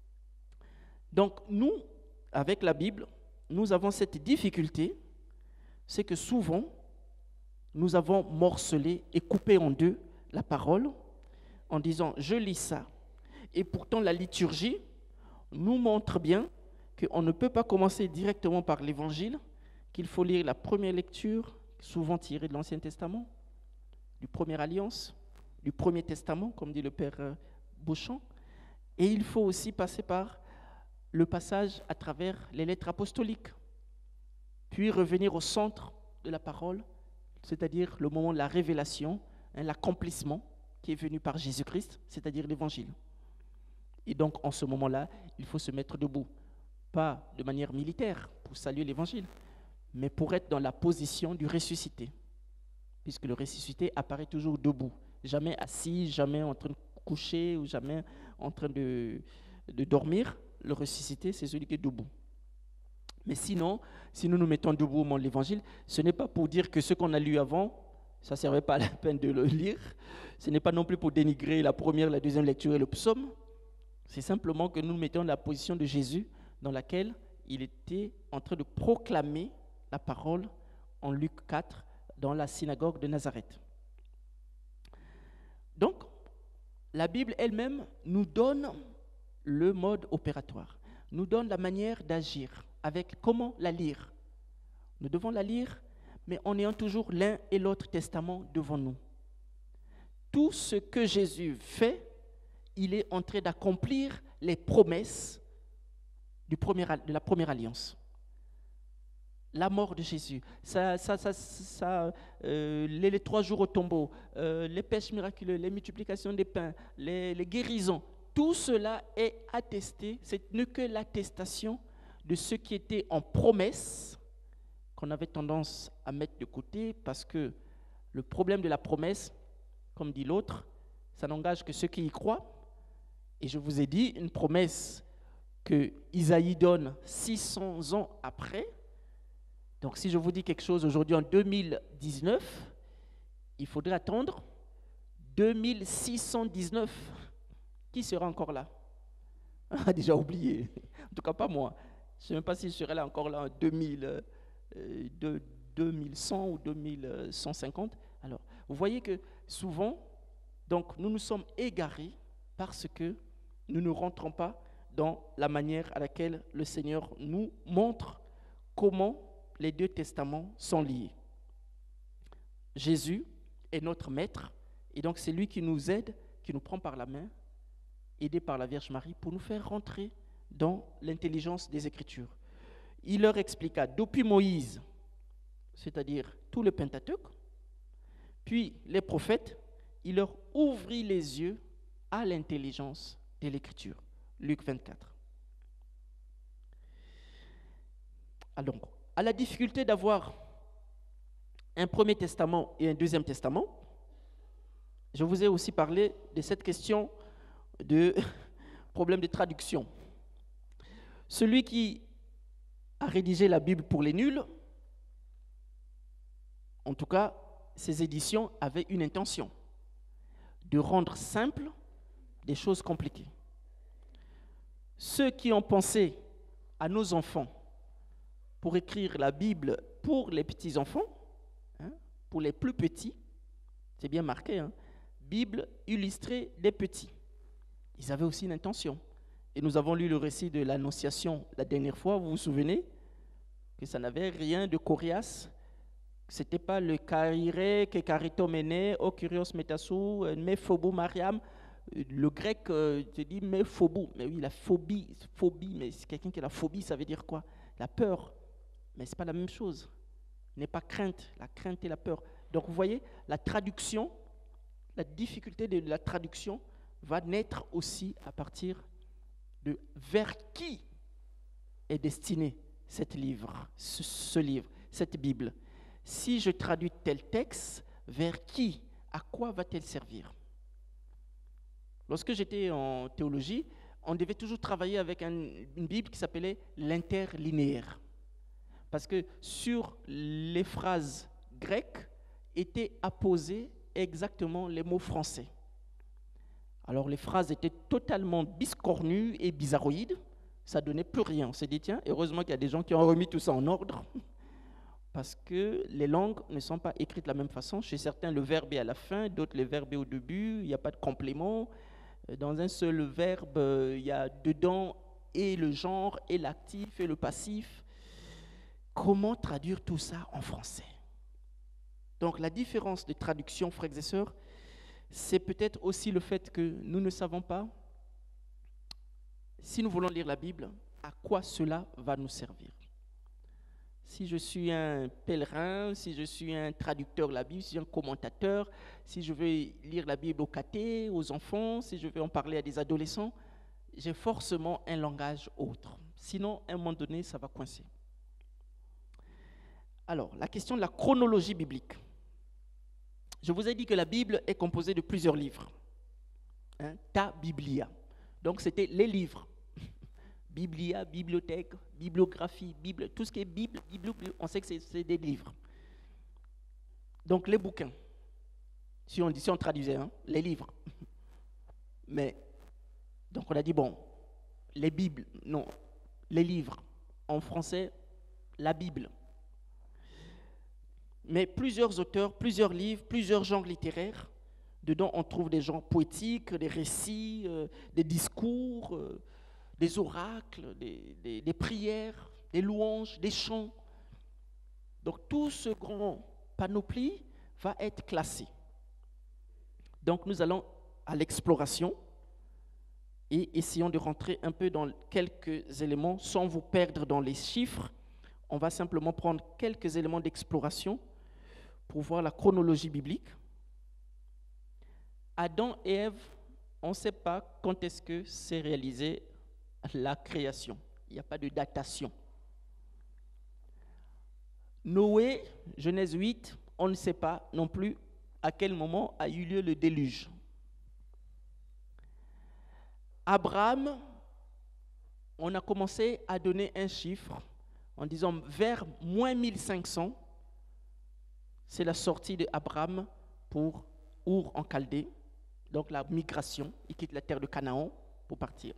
Donc, nous, avec la Bible, nous avons cette difficulté, c'est que souvent, nous avons morcelé et coupé en deux la parole en disant « je lis ça ». Et pourtant, la liturgie nous montre bien qu'on ne peut pas commencer directement par l'Évangile, qu'il faut lire la première lecture, souvent tirée de l'Ancien Testament, du Première Alliance, du Premier Testament, comme dit le Père Beauchamp, et il faut aussi passer par le passage à travers les lettres apostoliques, puis revenir au centre de la parole, c'est-à-dire le moment de la révélation, l'accomplissement qui est venu par Jésus-Christ, c'est-à-dire l'Évangile. Et donc, en ce moment-là, il faut se mettre debout, pas de manière militaire pour saluer l'Évangile, mais pour être dans la position du ressuscité, puisque le ressuscité apparaît toujours debout, jamais assis, jamais en train de coucher ou jamais en train de dormir. Le ressuscité, c'est celui qui est debout. Mais sinon, si nous nous mettons debout au moment de l'Évangile, ce n'est pas pour dire que ce qu'on a lu avant, ça ne servait pas à la peine de le lire. Ce n'est pas non plus pour dénigrer la première, la deuxième lecture et le psaume. C'est simplement que nous nous mettons dans la position de Jésus dans laquelle il était en train de proclamer la parole en Luc 4 dans la synagogue de Nazareth. Donc, la Bible elle-même nous donne le mode opératoire, nous donne la manière d'agir, avec comment la lire. Nous devons la lire, mais en ayant toujours l'un et l'autre testament devant nous. Tout ce que Jésus fait, il est en train d'accomplir les promesses de la première alliance. La mort de Jésus, les 3 jours au tombeau, les pêches miraculeuses, les multiplications des pains, les guérisons, tout cela est attesté, ce n'est que l'attestation de ce qui était en promesse, qu'on avait tendance à mettre de côté, parce que le problème de la promesse, comme dit l'autre, ça n'engage que ceux qui y croient. Et je vous ai dit, une promesse que Isaïe donne 600 ans après. Donc si je vous dis quelque chose aujourd'hui en 2019, il faudrait attendre 2619. Qui sera encore là? Ah, déjà oublié. En tout cas, pas moi. Je ne sais même pas si je serai là encore là en 2000, 2100 ou 2150. Alors, vous voyez que souvent, donc, nous nous sommes égarés parce que nous ne rentrons pas dans la manière à laquelle le Seigneur nous montre comment les deux testaments sont liés. Jésus est notre maître, et donc c'est lui qui nous aide, qui nous prend par la main, aidé par la Vierge Marie, pour nous faire rentrer dans l'intelligence des Écritures. Il leur expliqua depuis Moïse, c'est-à-dire tout le Pentateuque, puis les prophètes, il leur ouvrit les yeux à l'intelligence de l'Écriture. Luc 24. Alors, à la difficulté d'avoir un premier testament et un deuxième testament, je vous ai aussi parlé de cette question de problème de traduction. Celui qui a rédigé la Bible pour les nuls, en tout cas, ces éditions avaient une intention, de rendre simple des choses compliquées. Ceux qui ont pensé à nos enfants pour écrire la Bible pour les petits-enfants, pour les plus petits, c'est bien marqué, Bible illustrée des petits. Ils avaient aussi une intention. Et nous avons lu le récit de l'Annonciation la dernière fois, vous vous souvenez, que ça n'avait rien de coriace. Ce n'était pas le carire, que carito mene, o kyrios metassou, me phobou mariam. Le grec te dit me phobou. Mais oui, la phobie, mais c'est quelqu'un qui a la phobie, ça veut dire quoi? La peur. Mais ce n'est pas la même chose. Ce n'est pas crainte, la crainte et la peur. Donc vous voyez, la traduction, la difficulté de la traduction va naître aussi à partir de vers qui est destiné ce livre, cette Bible. Si je traduis tel texte, vers qui, à quoi va-t-elle servir? Lorsque j'étais en théologie, on devait toujours travailler avec une Bible qui s'appelait l'interlinéaire. Parce que sur les phrases grecques étaient apposés exactement les mots français. Alors les phrases étaient totalement biscornues et bizarroïdes, ça ne donnait plus rien. On s'est dit, tiens, heureusement qu'il y a des gens qui ont remis tout ça en ordre, parce que les langues ne sont pas écrites de la même façon. Chez certains, le verbe est à la fin, d'autres, le verbe est au début, il n'y a pas de complément. Dans un seul verbe, il y a dedans et le genre, et l'actif, et le passif. Comment traduire tout ça en français? Donc la différence de traduction, frères et sœurs, c'est peut-être aussi le fait que nous ne savons pas, si nous voulons lire la Bible, à quoi cela va nous servir. Si je suis un pèlerin, si je suis un traducteur de la Bible, si je suis un commentateur, si je veux lire la Bible aux cathés, aux enfants, si je veux en parler à des adolescents, j'ai forcément un langage autre. Sinon, à un moment donné, ça va coincer. Alors, la question de la chronologie biblique. Je vous ai dit que la Bible est composée de plusieurs livres. Ta Biblia. Donc, c'était les livres. Biblia, bibliothèque, bibliographie, Bible, tout ce qui est Bible, on sait que c'est des livres. Donc, les bouquins. Si on traduisait, les livres. Mais, donc on a dit, bon, les Bibles, non, les livres. En français, la Bible. Mais plusieurs auteurs, plusieurs livres, plusieurs genres littéraires. Dedans, on trouve des genres poétiques, des récits, des discours, des oracles, des prières, des louanges, des chants. Donc, tout ce grand panoplie va être classé. Donc, nous allons à l'exploration et essayons de rentrer un peu dans quelques éléments sans vous perdre dans les chiffres. On va simplement prendre quelques éléments d'exploration pour voir la chronologie biblique. Adam et Ève, on ne sait pas quand est-ce que s'est réalisée la création. Il n'y a pas de datation. Noé, Genèse 8, on ne sait pas non plus à quel moment a eu lieu le déluge. Abraham, on a commencé à donner un chiffre en disant vers moins 1500, c'est la sortie d'Abraham pour Our en Chaldée, donc la migration, il quitte la terre de Canaan pour partir.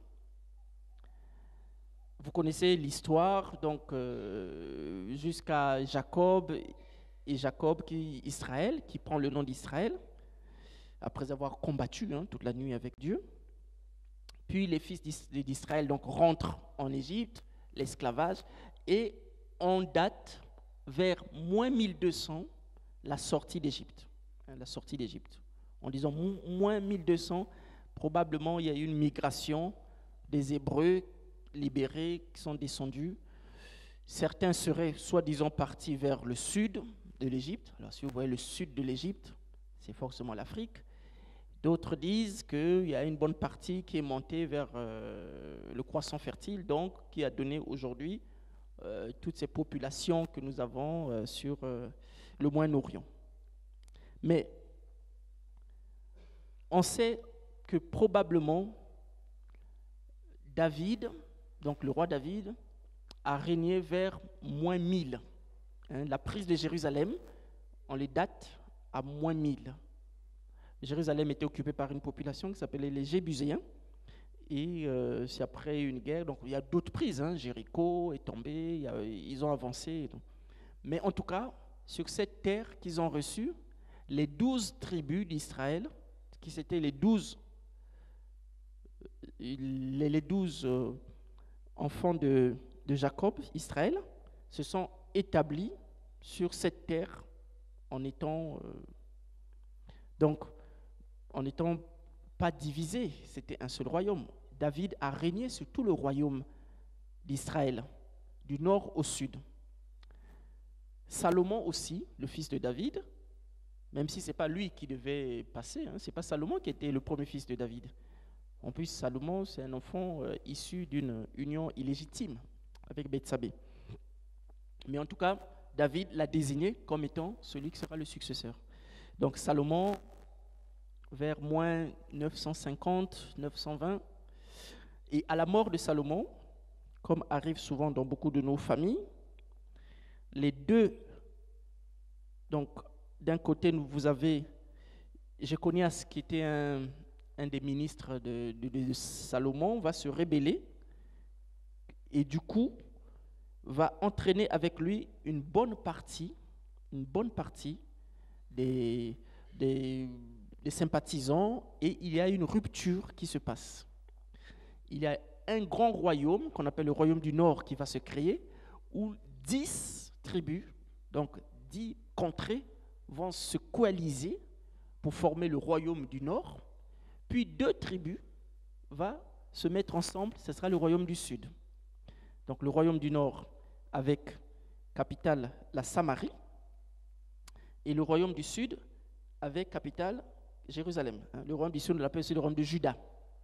Vous connaissez l'histoire, donc jusqu'à Jacob, et Jacob, Israël, qui prend le nom d'Israël, après avoir combattu toute la nuit avec Dieu. Puis les fils d'Israël donc rentrent en Égypte, l'esclavage, et on date vers moins 1200 la sortie d'Égypte. La sortie d'Égypte. En disant moins 1200, probablement il y a eu une migration des Hébreux libérés qui sont descendus. Certains seraient soi-disant partis vers le sud de l'Égypte. Alors si vous voyez le sud de l'Égypte, c'est forcément l'Afrique. D'autres disent qu'il y a une bonne partie qui est montée vers le croissant fertile, donc qui a donné aujourd'hui toutes ces populations que nous avons sur le Moyen-Orient. Mais on sait que probablement David, donc le roi David, a régné vers moins 1000. La prise de Jérusalem, on les date à moins 1000. Jérusalem était occupée par une population qui s'appelait les Jébuséens. Et c'est après une guerre, donc il y a d'autres prises. Jéricho est tombé, ils ont avancé. Mais en tout cas, sur cette terre qu'ils ont reçue, les 12 tribus d'Israël, qui c'était les 12 enfants de Jacob, Israël, se sont établis sur cette terre en étant pas divisés. C'était un seul royaume. David a régné sur tout le royaume d'Israël, du nord au sud. Salomon aussi, le fils de David, même si ce n'est pas lui qui devait passer, ce n'est pas Salomon qui était le premier fils de David. En plus, Salomon, c'est un enfant issu d'une union illégitime avec Bethsabée. Mais en tout cas, David l'a désigné comme étant celui qui sera le successeur. Donc Salomon, vers moins 950, 920, et à la mort de Salomon, comme arrive souvent dans beaucoup de nos familles, les deux, donc d'un côté vous avez Jéconias qui était un des ministres de Salomon, va se rebeller et du coup va entraîner avec lui une bonne partie des sympathisants, et il y a une rupture qui se passe. Il y a un grand royaume qu'on appelle le royaume du Nord qui va se créer, où 10 tribus, donc 10 contrées, vont se coaliser pour former le royaume du Nord. Puis 2 tribus vont se mettre ensemble, ce sera le royaume du Sud. Donc le royaume du Nord avec capitale la Samarie, et le royaume du Sud avec capitale Jérusalem. Le royaume du Sud, on l'appelle aussi le royaume de Juda.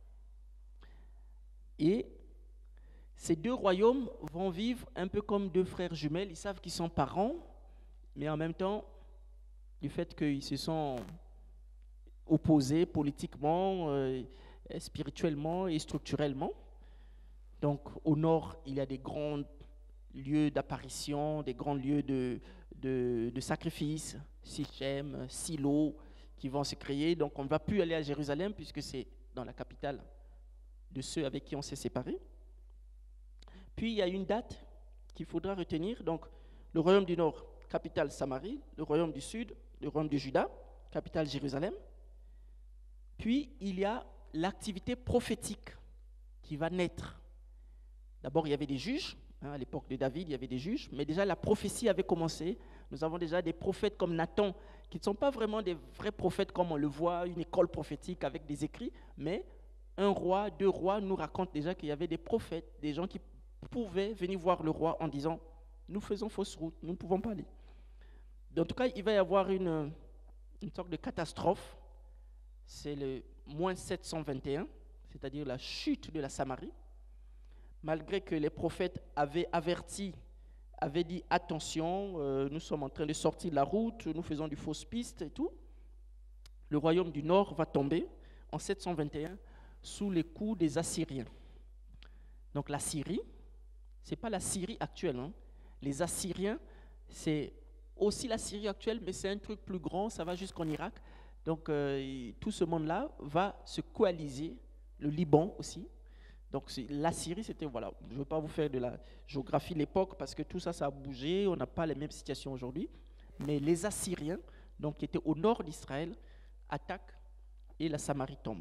Et ces 2 royaumes vont vivre un peu comme 2 frères jumelles. Ils savent qu'ils sont parents, mais en même temps, du fait qu'ils se sont opposés politiquement, spirituellement et structurellement. Donc au nord, il y a des grands lieux d'apparition, des grands lieux de sacrifice, Sichem, Silo, qui vont se créer. Donc on ne va plus aller à Jérusalem puisque c'est dans la capitale de ceux avec qui on s'est séparés. Puis il y a une date qu'il faudra retenir. Donc le royaume du Nord, capitale Samarie, le royaume du Sud, le royaume de Juda, capitale Jérusalem. Puis il y a l'activité prophétique qui va naître. D'abord il y avait des juges, à l'époque de David il y avait des juges, mais déjà la prophétie avait commencé. Nous avons déjà des prophètes comme Nathan, qui ne sont pas vraiment des vrais prophètes comme on le voit, une école prophétique avec des écrits, mais un roi, 2 rois nous racontent déjà qu'il y avait des prophètes, des gens qui pouvaient venir voir le roi en disant « Nous faisons fausse route, nous ne pouvons pas aller ». En tout cas, il va y avoir une sorte de catastrophe. C'est le moins 721, c'est-à-dire la chute de la Samarie. Malgré que les prophètes avaient averti, avaient dit « Attention, nous sommes en train de sortir de la route, nous faisons du fausse piste et tout », le royaume du Nord va tomber en 721 sous les coups des Assyriens. Donc la Syrie, ce n'est pas la Syrie actuelle. Les Assyriens, c'est aussi la Syrie actuelle, mais c'est un truc plus grand, ça va jusqu'en Irak. Donc tout ce monde-là va se coaliser, le Liban aussi. Donc la Syrie, c'était, voilà, je ne veux pas vous faire de la géographie de l'époque parce que tout ça, ça a bougé, on n'a pas les mêmes situations aujourd'hui. mais les Assyriens, donc qui étaient au nord d'Israël, attaquent et la Samarie tombe.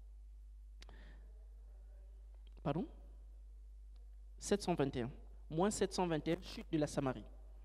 Pardon? 721. Moins 721, chute de la Samarie.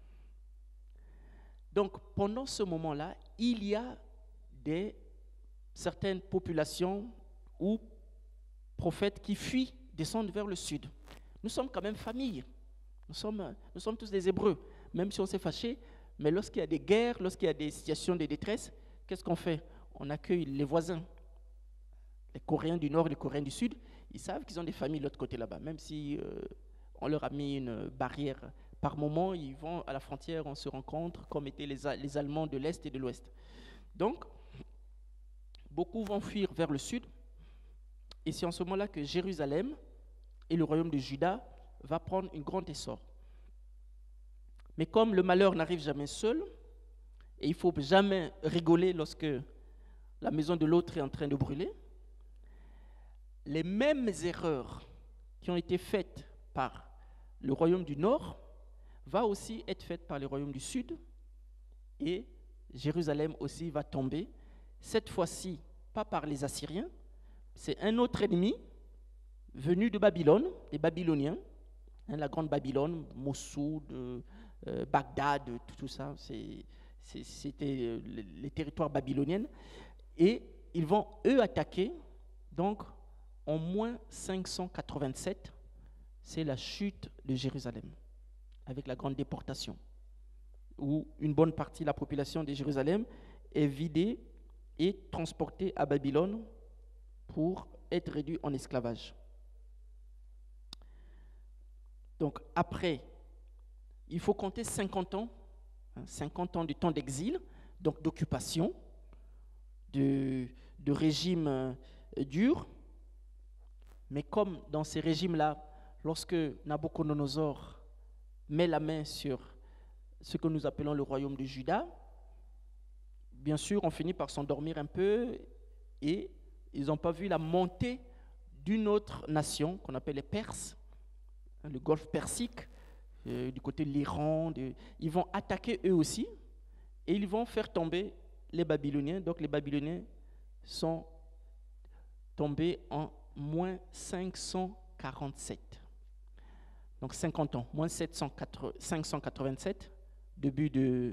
Donc, pendant ce moment-là, il y a certaines populations ou prophètes qui fuient, descendent vers le sud. Nous sommes quand même famille. Nous sommes tous des Hébreux, même si on s'est fâchés. Mais lorsqu'il y a des guerres, lorsqu'il y a des situations de détresse, qu'est-ce qu'on fait? On accueille les voisins. Les Coréens du Nord et les Coréens du Sud, ils savent qu'ils ont des familles de l'autre côté là-bas. Même si on leur a mis une barrière, par moment, ils vont à la frontière, on se rencontre, comme étaient les Allemands de l'Est et de l'Ouest. Donc, beaucoup vont fuir vers le sud. Et c'est en ce moment-là que Jérusalem et le royaume de Juda va prendre un grand essor. Mais comme le malheur n'arrive jamais seul, et il ne faut jamais rigoler lorsque la maison de l'autre est en train de brûler, les mêmes erreurs qui ont été faites par le royaume du Nord va aussi être faites par le royaume du Sud, et Jérusalem aussi va tomber, cette fois-ci pas par les Assyriens, c'est un autre ennemi venu de Babylone, des Babyloniens, la grande Babylone, Mossoul, Bagdad, tout ça, c'était les territoires babyloniens, et ils vont eux attaquer, donc en moins 587, c'est la chute de Jérusalem, avec la grande déportation, où une bonne partie de la population de Jérusalem est vidée et transportée à Babylone pour être réduite en esclavage. Donc après, il faut compter 50 ans, 50 ans de temps d'exil, donc d'occupation, de régime dur. Mais comme dans ces régimes-là, lorsque Nabuchodonosor met la main sur ce que nous appelons le royaume de Juda, bien sûr, on finit par s'endormir un peu et ils n'ont pas vu la montée d'une autre nation qu'on appelle les Perses, le golfe Persique, du côté de l'Iran. Ils vont attaquer eux aussi et ils vont faire tomber les Babyloniens. Donc les Babyloniens sont tombés en moins 547. Donc 50 ans, moins 587, début de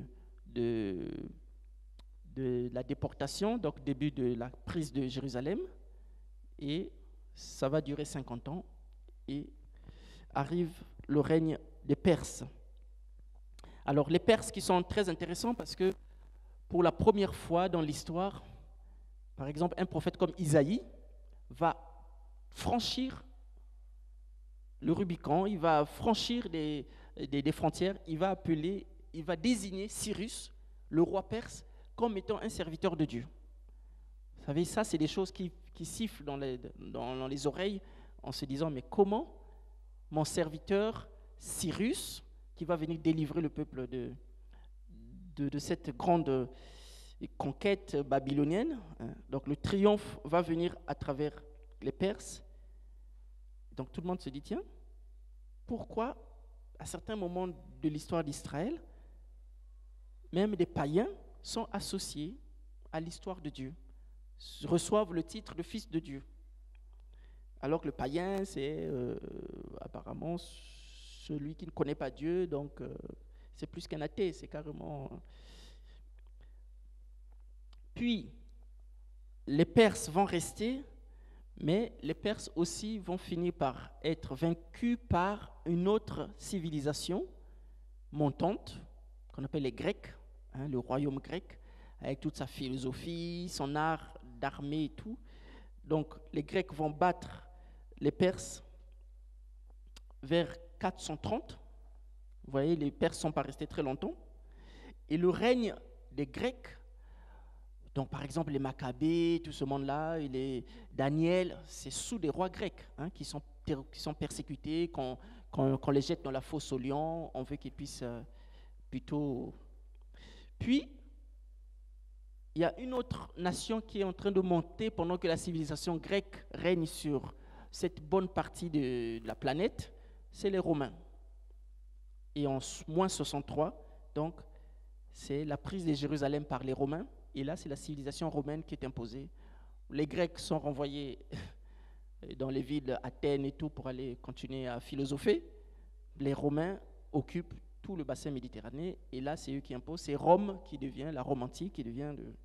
la déportation, donc début de la prise de Jérusalem, et ça va durer 50 ans, et arrive le règne des Perses. Alors les Perses qui sont très intéressants parce que pour la première fois dans l'histoire, par exemple un prophète comme Isaïe va franchir le Rubicon, il va franchir des frontières, il va désigner Cyrus, le roi perse, comme étant un serviteur de Dieu. Vous savez, ça, c'est des choses qui sifflent dans les oreilles en se disant, mais comment mon serviteur Cyrus, qui va venir délivrer le peuple de cette grande conquête babylonienne, donc le triomphe va venir à travers les Perses. Donc tout le monde se dit, tiens, pourquoi à certains moments de l'histoire d'Israël, même des païens sont associés à l'histoire de Dieu, reçoivent le titre de fils de Dieu. Alors que le païen, c'est apparemment celui qui ne connaît pas Dieu, donc c'est plus qu'un athée, c'est carrément... Puis, les Perses vont rester, mais les Perses aussi vont finir par être vaincus par une autre civilisation montante, qu'on appelle les Grecs, le royaume grec, avec toute sa philosophie, son art d'armée et tout. Donc, les Grecs vont battre les Perses vers 430. Vous voyez, les Perses ne sont pas restés très longtemps. Et le règne des Grecs, donc par exemple les Maccabées, tout ce monde-là, Daniel, c'est sous des rois grecs qui sont persécutés, qu'on les jette dans la fosse aux lions, on veut qu'ils puissent plutôt... Puis, il y a une autre nation qui est en train de monter pendant que la civilisation grecque règne sur cette bonne partie de la planète, c'est les Romains. Et en moins 63, donc, c'est la prise de Jérusalem par les Romains. Et là, c'est la civilisation romaine qui est imposée. Les Grecs sont renvoyés dans les villes Athènes et tout pour aller continuer à philosopher. Les Romains occupent tout le bassin méditerranéen. Et là, c'est eux qui imposent. C'est Rome qui devient, la Rome antique, qui devient le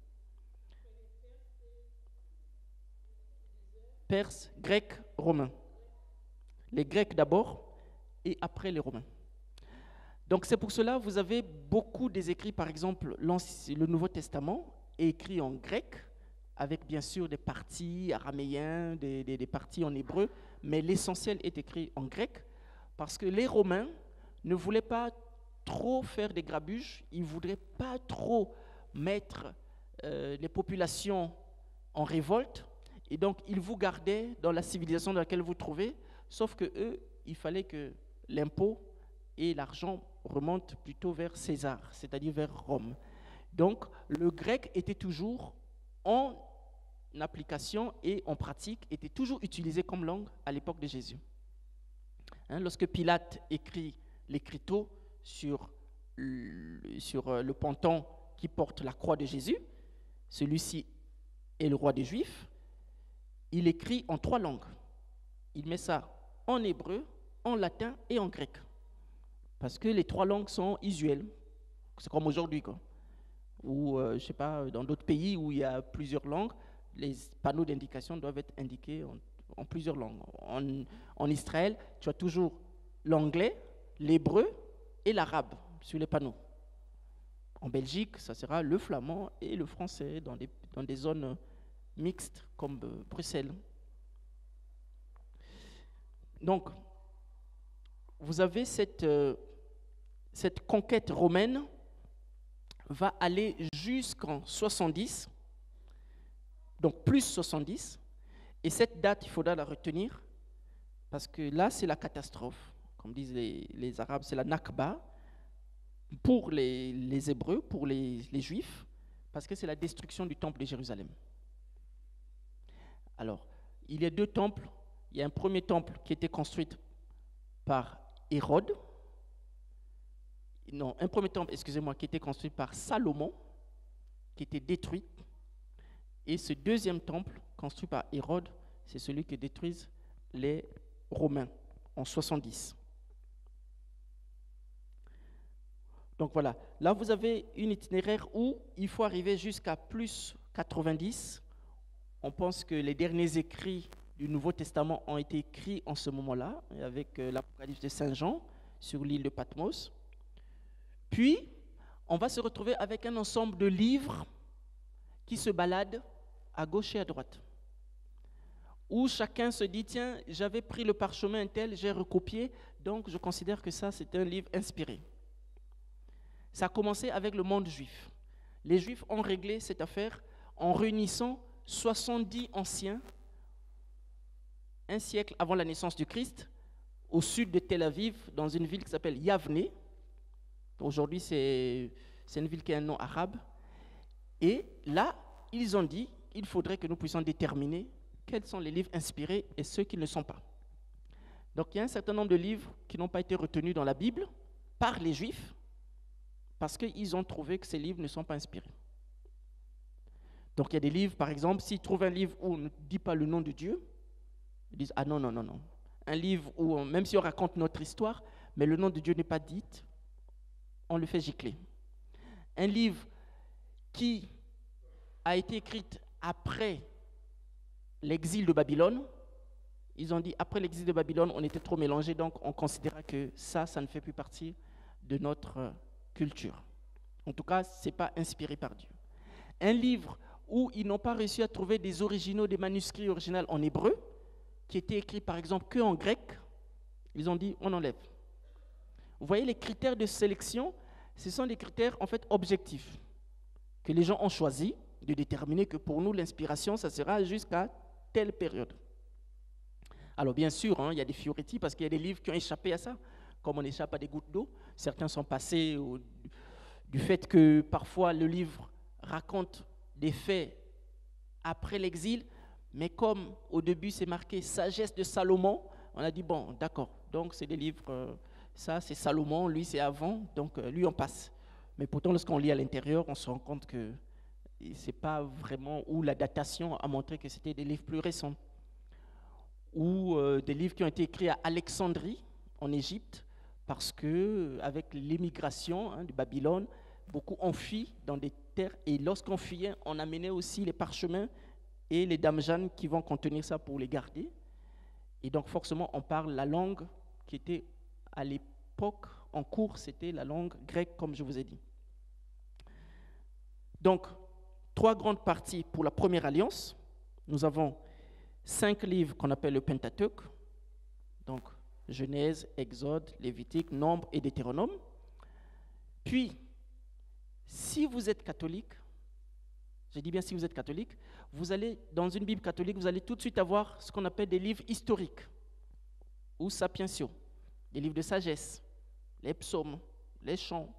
Perse, grec, romain. Les Grecs d'abord et après les Romains. Donc c'est pour cela que vous avez beaucoup des écrits, par exemple le Nouveau Testament est écrit en grec, avec bien sûr des parties araméens, des parties en hébreu, mais l'essentiel est écrit en grec, parce que les Romains ne voulaient pas trop faire des grabuges, ils ne voudraient pas trop mettre les populations en révolte, et donc ils vous gardaient dans la civilisation dans laquelle vous vous trouvez, sauf que eux, il fallait que l'impôt et l'argent remontent plutôt vers César, c'est-à-dire vers Rome. Donc le grec était toujours en application et en pratique, était toujours utilisé comme langue à l'époque de Jésus. Lorsque Pilate écrit l'écriteau sur le ponton qui porte la croix de Jésus, celui-ci est le roi des Juifs, il écrit en 3 langues. Il met ça en hébreu, en latin et en grec. Parce que les 3 langues sont usuelles. C'est comme aujourd'hui, quoi. Ou, je ne sais pas, dans d'autres pays où il y a plusieurs langues, les panneaux d'indication doivent être indiqués en plusieurs langues. En Israël, tu as toujours l'anglais, l'hébreu et l'arabe sur les panneaux. En Belgique, ça sera le flamand et le français dans des zones mixtes comme Bruxelles. Donc, vous avez cette conquête romaine va aller jusqu'en 70, donc plus 70, et cette date, il faudra la retenir, parce que là, c'est la catastrophe. Comme disent les Arabes, c'est la Nakba, pour les Hébreux, pour les Juifs, parce que c'est la destruction du temple de Jérusalem. Alors, il y a 2 temples. Il y a un premier temple qui était construit par Hérode. Non, un premier temple, excusez-moi, qui était construit par Salomon, qui était détruit. Et ce deuxième temple, construit par Hérode, c'est celui que détruisent les Romains en 70. Donc voilà, là vous avez une itinéraire où il faut arriver jusqu'à plus 90. On pense que les derniers écrits du Nouveau Testament ont été écrits en ce moment-là, avec l'Apocalypse de Saint Jean sur l'île de Patmos. Puis, on va se retrouver avec un ensemble de livres qui se baladent à gauche et à droite, où chacun se dit, tiens, j'avais pris le parchemin tel, j'ai recopié, donc je considère que ça, c'est un livre inspiré. Ça a commencé avec le monde juif. Les Juifs ont réglé cette affaire en réunissant 70 anciens, un siècle avant la naissance du Christ, au sud de Tel Aviv, dans une ville qui s'appelle Yavne. Aujourd'hui, c'est une ville qui a un nom arabe. Et là, ils ont dit, il faudrait que nous puissions déterminer quels sont les livres inspirés et ceux qui ne le sont pas. Donc, il y a un certain nombre de livres qui n'ont pas été retenus dans la Bible par les Juifs, parce qu'ils ont trouvé que ces livres ne sont pas inspirés. Donc, il y a des livres, par exemple, s'ils trouvent un livre où on ne dit pas le nom de Dieu, ils disent, ah non, non, non, non. Un livre où, même si on raconte notre histoire, mais le nom de Dieu n'est pas dit, on le fait gicler. Un livre qui a été écrit après l'exil de Babylone, ils ont dit, après l'exil de Babylone, on était trop mélangés, donc on considéra que ça ne fait plus partie de notre culture. En tout cas, ce n'est pas inspiré par Dieu. Un livre où ils n'ont pas réussi à trouver des originaux, des manuscrits originaux en hébreu, qui étaient écrits par exemple que en grec, ils ont dit, on enlève. Vous voyez, les critères de sélection, ce sont des critères en fait objectifs, que les gens ont choisi de déterminer que pour nous, l'inspiration, ça sera jusqu'à telle période. Alors bien sûr, il y a des fioretti parce qu'il y a des livres qui ont échappé à ça, comme on échappe à des gouttes d'eau. Certains sont passés du fait que parfois le livre raconte des faits après l'exil, mais comme au début c'est marqué « sagesse de Salomon », on a dit bon, d'accord, donc c'est des livres, ça c'est Salomon, lui c'est avant, donc lui on passe. Mais pourtant, lorsqu'on lit à l'intérieur, on se rend compte que ce n'est pas vraiment, où la datation a montré que c'était des livres plus récents, ou des livres qui ont été écrits à Alexandrie, en Égypte, parce que avec l'émigration de Babylone, beaucoup ont fui dans des terres, et lorsqu'on fuyait, on amenait aussi les parchemins et les damjanes qui vont contenir ça pour les garder. Et donc forcément, on parle la langue qui était à l'époque en cours, c'était la langue grecque, comme je vous ai dit. Donc, 3 grandes parties pour la première alliance. Nous avons 5 livres qu'on appelle le Pentateuque, donc Genèse, Exode, Lévitique, Nombre et Deutéronome. Puis, si vous êtes catholique, je dis bien si vous êtes catholique, vous allez, dans une Bible catholique, vous allez tout de suite avoir ce qu'on appelle des livres historiques ou sapientiaux, des livres de sagesse, les psaumes, les chants.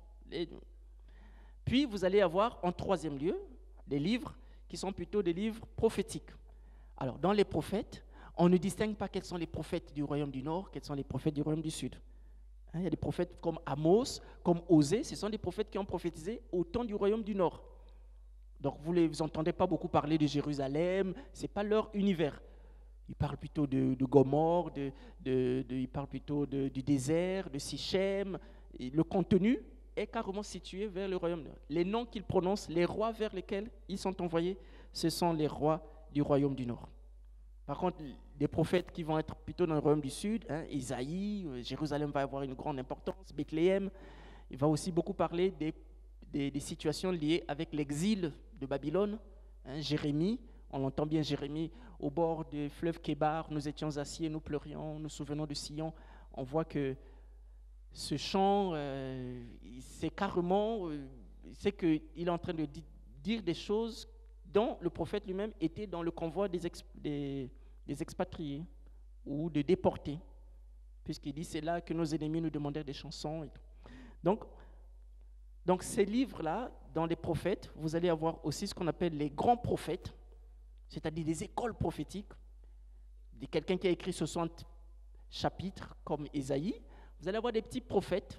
Puis, vous allez avoir en 3e lieu des livres qui sont plutôt des livres prophétiques. Alors, dans les prophètes, on ne distingue pas quels sont les prophètes du royaume du Nord, quels sont les prophètes du royaume du Sud. Il y a des prophètes comme Amos, comme Osée, ce sont des prophètes qui ont prophétisé au temps du royaume du Nord. Donc, vous ne entendez pas beaucoup parler de Jérusalem, ce n'est pas leur univers. Ils parlent plutôt de Gomorrhe, ils parlent plutôt du désert, de Sichem. Et le contenu est carrément situé vers le royaume du Nord. Les noms qu'ils prononcent, les rois vers lesquels ils sont envoyés, ce sont les rois du royaume du Nord. Par contre, des prophètes qui vont être plutôt dans le royaume du Sud, Isaïe, Jérusalem va avoir une grande importance, Bethléem, il va aussi beaucoup parler des situations liées avec l'exil de Babylone. Jérémie, on l'entend bien, Jérémie, au bord du fleuve Kébar, nous étions assis et nous pleurions, nous souvenons de Sion. On voit que ce chant, c'est carrément, c'est qu'il est en train de dire des choses dont le prophète lui-même était dans le convoi des expatriés ou de déportés, puisqu'il dit c'est là que nos ennemis nous demandèrent des chansons. Et tout. Donc ces livres-là, dans les prophètes, vous allez avoir aussi ce qu'on appelle les grands prophètes, c'est-à-dire des écoles prophétiques, de quelqu'un qui a écrit 60 chapitres comme Ésaïe. Vous allez avoir des petits prophètes,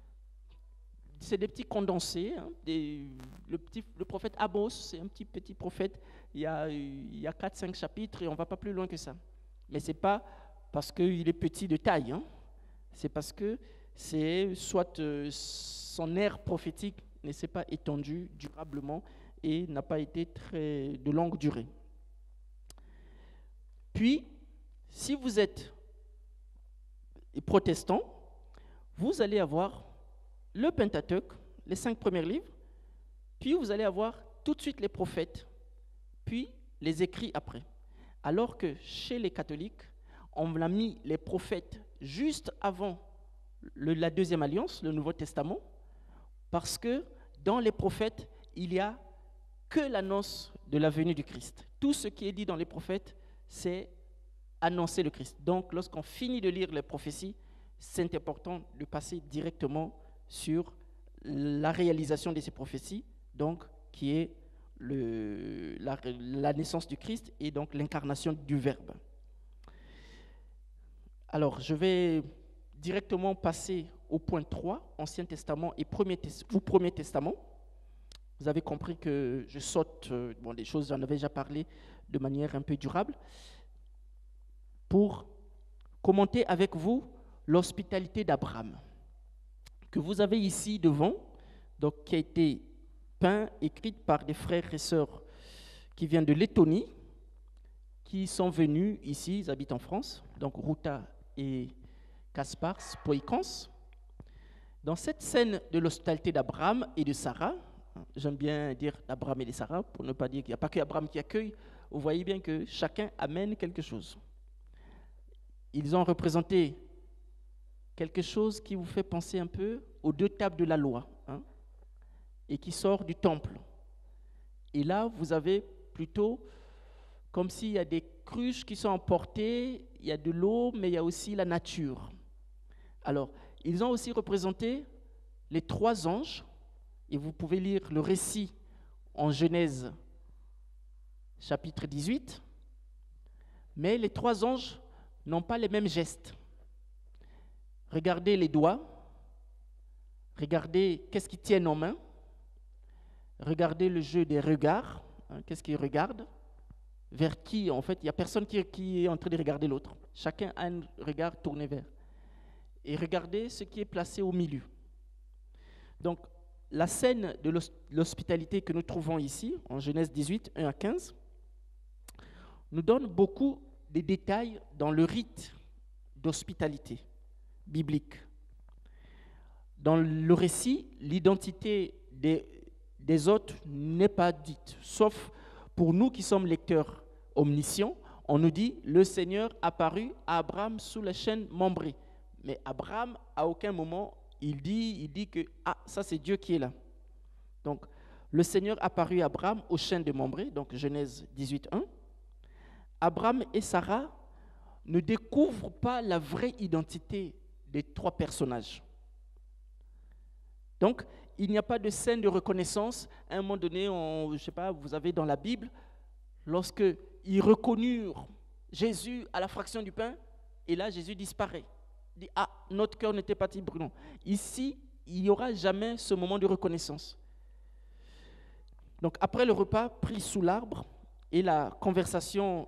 c'est des petits condensés. Le prophète Amos, c'est un petit prophète, il y a 4-5 chapitres et on ne va pas plus loin que ça. Mais ce n'est pas parce qu'il est petit de taille, c'est parce que c'est soit son ère prophétique ne s'est pas étendue durablement et n'a pas été très de longue durée. Puis, si vous êtes protestant, vous allez avoir le Pentateuque, les 5 premiers livres, puis vous allez avoir tout de suite les prophètes, puis les écrits après. Alors que chez les catholiques, on a mis les prophètes juste avant la deuxième alliance, le Nouveau Testament, parce que dans les prophètes, il n'y a que l'annonce de la venue du Christ. Tout ce qui est dit dans les prophètes, c'est annoncer le Christ. Donc, lorsqu'on finit de lire les prophéties, c'est important de passer directement sur la réalisation de ces prophéties, donc qui est la naissance du Christ et donc l'incarnation du Verbe. Alors, je vais directement passer au point 3, Ancien Testament et Premier Testament. Vous avez compris que je saute des choses, j'en avais déjà parlé de manière un peu durable, pour commenter avec vous l'hospitalité d'Abraham, que vous avez ici devant, donc qui a été peint, écrite par des frères et sœurs qui viennent de Lettonie, qui sont venus ici, ils habitent en France, donc Ruta et Kaspars Poikans. Dans cette scène de l'hospitalité d'Abraham et de Sarah, j'aime bien dire d'Abraham et de Sarah, pour ne pas dire qu'il n'y a pas que Abraham qui accueille, vous voyez bien que chacun amène quelque chose. Ils ont représenté quelque chose qui vous fait penser un peu aux 2 tables de la loi, et qui sort du temple. Et là, vous avez plutôt comme s'il y a des cruches qui sont emportées, il y a de l'eau, mais il y a aussi la nature. Alors, ils ont aussi représenté les 3 anges, et vous pouvez lire le récit en Genèse, chapitre 18, mais les 3 anges n'ont pas les mêmes gestes. Regardez les doigts, regardez qu'est-ce qu'ils tiennent en main, Regardez le jeu des regards. Qu'est-ce qu'ils regardent? Vers qui? En fait, il n'y a personne qui est en train de regarder l'autre. Chacun a un regard tourné vers. Et regardez ce qui est placé au milieu. Donc, la scène de l'hospitalité que nous trouvons ici, en Genèse 18, 1 à 15, nous donne beaucoup de détails dans le rite d'hospitalité biblique. Dans le récit, l'identité des hôtes n'est pas dite, sauf pour nous qui sommes lecteurs omniscients, on nous dit « Le Seigneur apparut à Abraham sous la chaîne membrée ». Mais Abraham, à aucun moment, il dit que « Ah, ça c'est Dieu qui est là ». Donc, le Seigneur apparut à Abraham aux chaînes de Mambré, donc Genèse 18, 1. Abraham et Sarah ne découvrent pas la vraie identité des trois personnages. Donc, il n'y a pas de scène de reconnaissance. À un moment donné, je ne sais pas, vous avez dans la Bible, lorsque ils reconnurent Jésus à la fraction du pain, et là, Jésus disparaît. Il dit, ah, notre cœur n'était pas brûlant. Ici, il n'y aura jamais ce moment de reconnaissance. Donc, après le repas pris sous l'arbre et la conversation,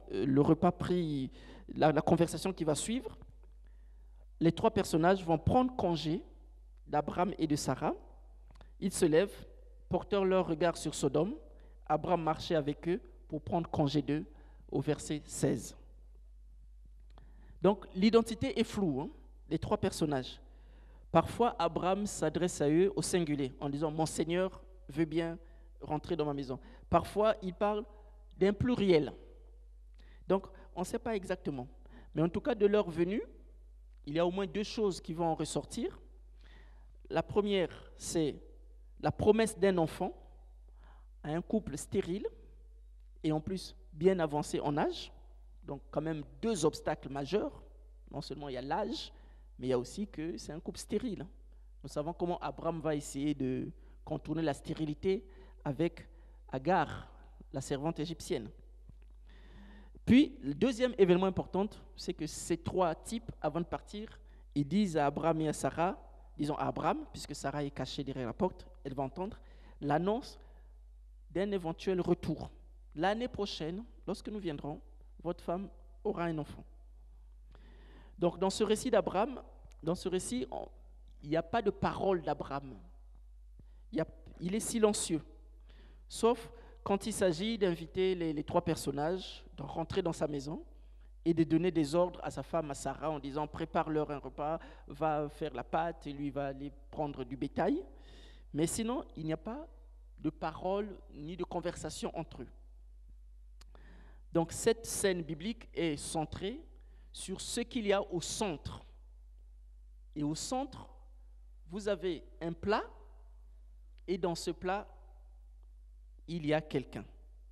la conversation qui va suivre, les trois personnages vont prendre congé d'Abraham et de Sarah. Ils se lèvent, portèrent leur regard sur Sodome. Abraham marchait avec eux pour prendre congé d'eux, au verset 16. Donc, l'identité est floue, les trois personnages. Parfois, Abraham s'adresse à eux au singulier en disant « Mon Seigneur veut bien rentrer dans ma maison ». Parfois, il parle d'un pluriel. Donc, on ne sait pas exactement. Mais en tout cas, de leur venue, il y a au moins deux choses qui vont en ressortir. La première, c'est la promesse d'un enfant à un couple stérile et en plus bien avancé en âge. Donc, quand même deux obstacles majeurs. Non seulement il y a l'âge, mais il y a aussi que c'est un couple stérile. Nous savons comment Abraham va essayer de contourner la stérilité avec Agar, la servante égyptienne. Puis, le deuxième événement important, c'est que ces trois types, avant de partir, ils disent à Abraham et à Sarah, disons à Abraham, puisque Sarah est cachée derrière la porte, elle va entendre l'annonce d'un éventuel retour. L'année prochaine, lorsque nous viendrons, votre femme aura un enfant. Donc, dans ce récit d'Abraham, il n'y a pas de parole d'Abraham. Il est silencieux, sauf quand il s'agit d'inviter les trois personnages, de rentrer dans sa maison et de donner des ordres à sa femme, à Sarah, en disant « Prépare-leur un repas, va faire la pâte et lui va aller prendre du bétail ». Mais sinon, il n'y a pas de parole ni de conversation entre eux. Donc cette scène biblique est centrée sur ce qu'il y a au centre. Et au centre, vous avez un plat, et dans ce plat, il y a quelqu'un.